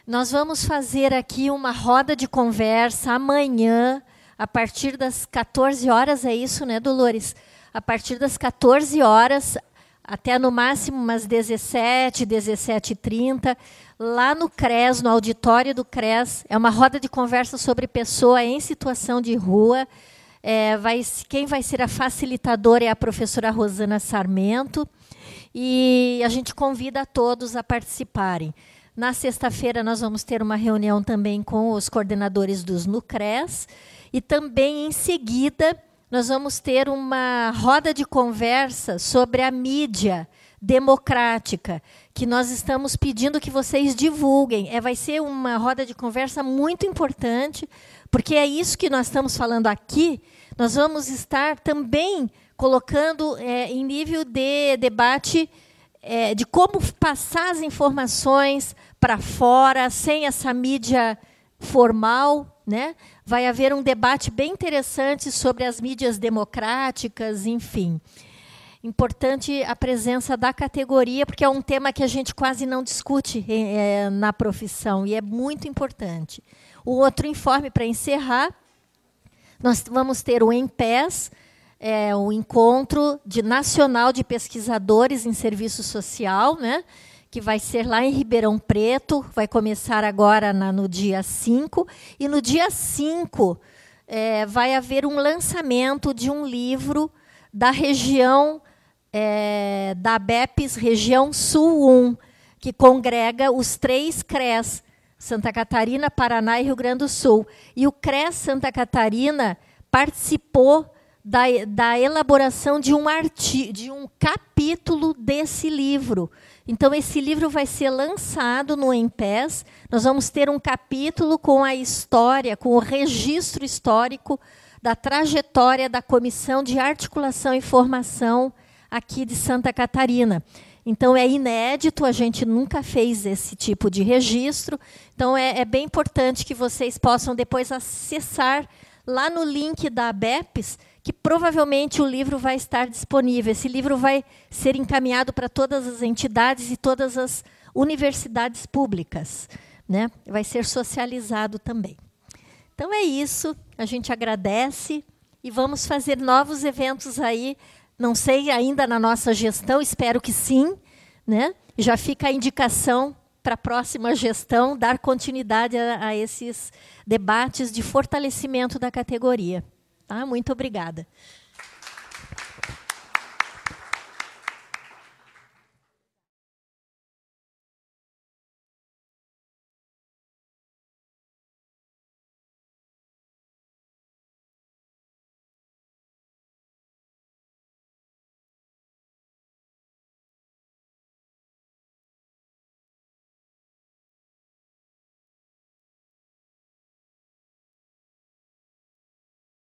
Speaker 8: Nós vamos fazer aqui uma roda de conversa amanhã, a partir das 14 horas, é isso, né, Dolores? A partir das 14 horas, até no máximo umas 17, 17h30, lá no CRES, no auditório do CRES. É uma roda de conversa sobre pessoa em situação de rua. Quem vai ser a facilitadora é a professora Rosana Sarmento. E a gente convida a todos a participarem. Na sexta-feira, nós vamos ter uma reunião também com os coordenadores dos NUCRES. E também, em seguida, nós vamos ter uma roda de conversa sobre a mídia democrática, que nós estamos pedindo que vocês divulguem. Vai ser uma roda de conversa muito importante, porque é isso que nós estamos falando aqui. Nós vamos estar também colocando em nível de debate de como passar as informações para fora, sem essa mídia formal, né? Vai haver um debate bem interessante sobre as mídias democráticas, enfim. Importante a presença da categoria, porque é um tema que a gente quase não discute na profissão, e é muito importante. O outro informe, para encerrar, nós vamos ter o EMPES, o Encontro Nacional de Pesquisadores em Serviço Social, né, que vai ser lá em Ribeirão Preto, vai começar agora no dia 5, e no dia 5 vai haver um lançamento de um livro da região da ABEPS, região Sul 1, que congrega os 3 CRES, Santa Catarina, Paraná e Rio Grande do Sul. E o CRES Santa Catarina participou da elaboração de um capítulo desse livro. Então, esse livro vai ser lançado no EMPES. Nós vamos ter um capítulo com a história, com o registro histórico da trajetória da Comissão de Articulação e Formação aqui de Santa Catarina. Então, é inédito, a gente nunca fez esse tipo de registro. Então, é bem importante que vocês possam depois acessar lá no link da ABEPS, que provavelmente o livro vai estar disponível. Esse livro vai ser encaminhado para todas as entidades e todas as universidades públicas, né? Vai ser socializado também. Então, é isso. A gente agradece e vamos fazer novos eventos aí. Não sei ainda na nossa gestão, espero que sim, né? Já fica a indicação para a próxima gestão dar continuidade a esses debates de fortalecimento da categoria. Tá? Muito obrigada.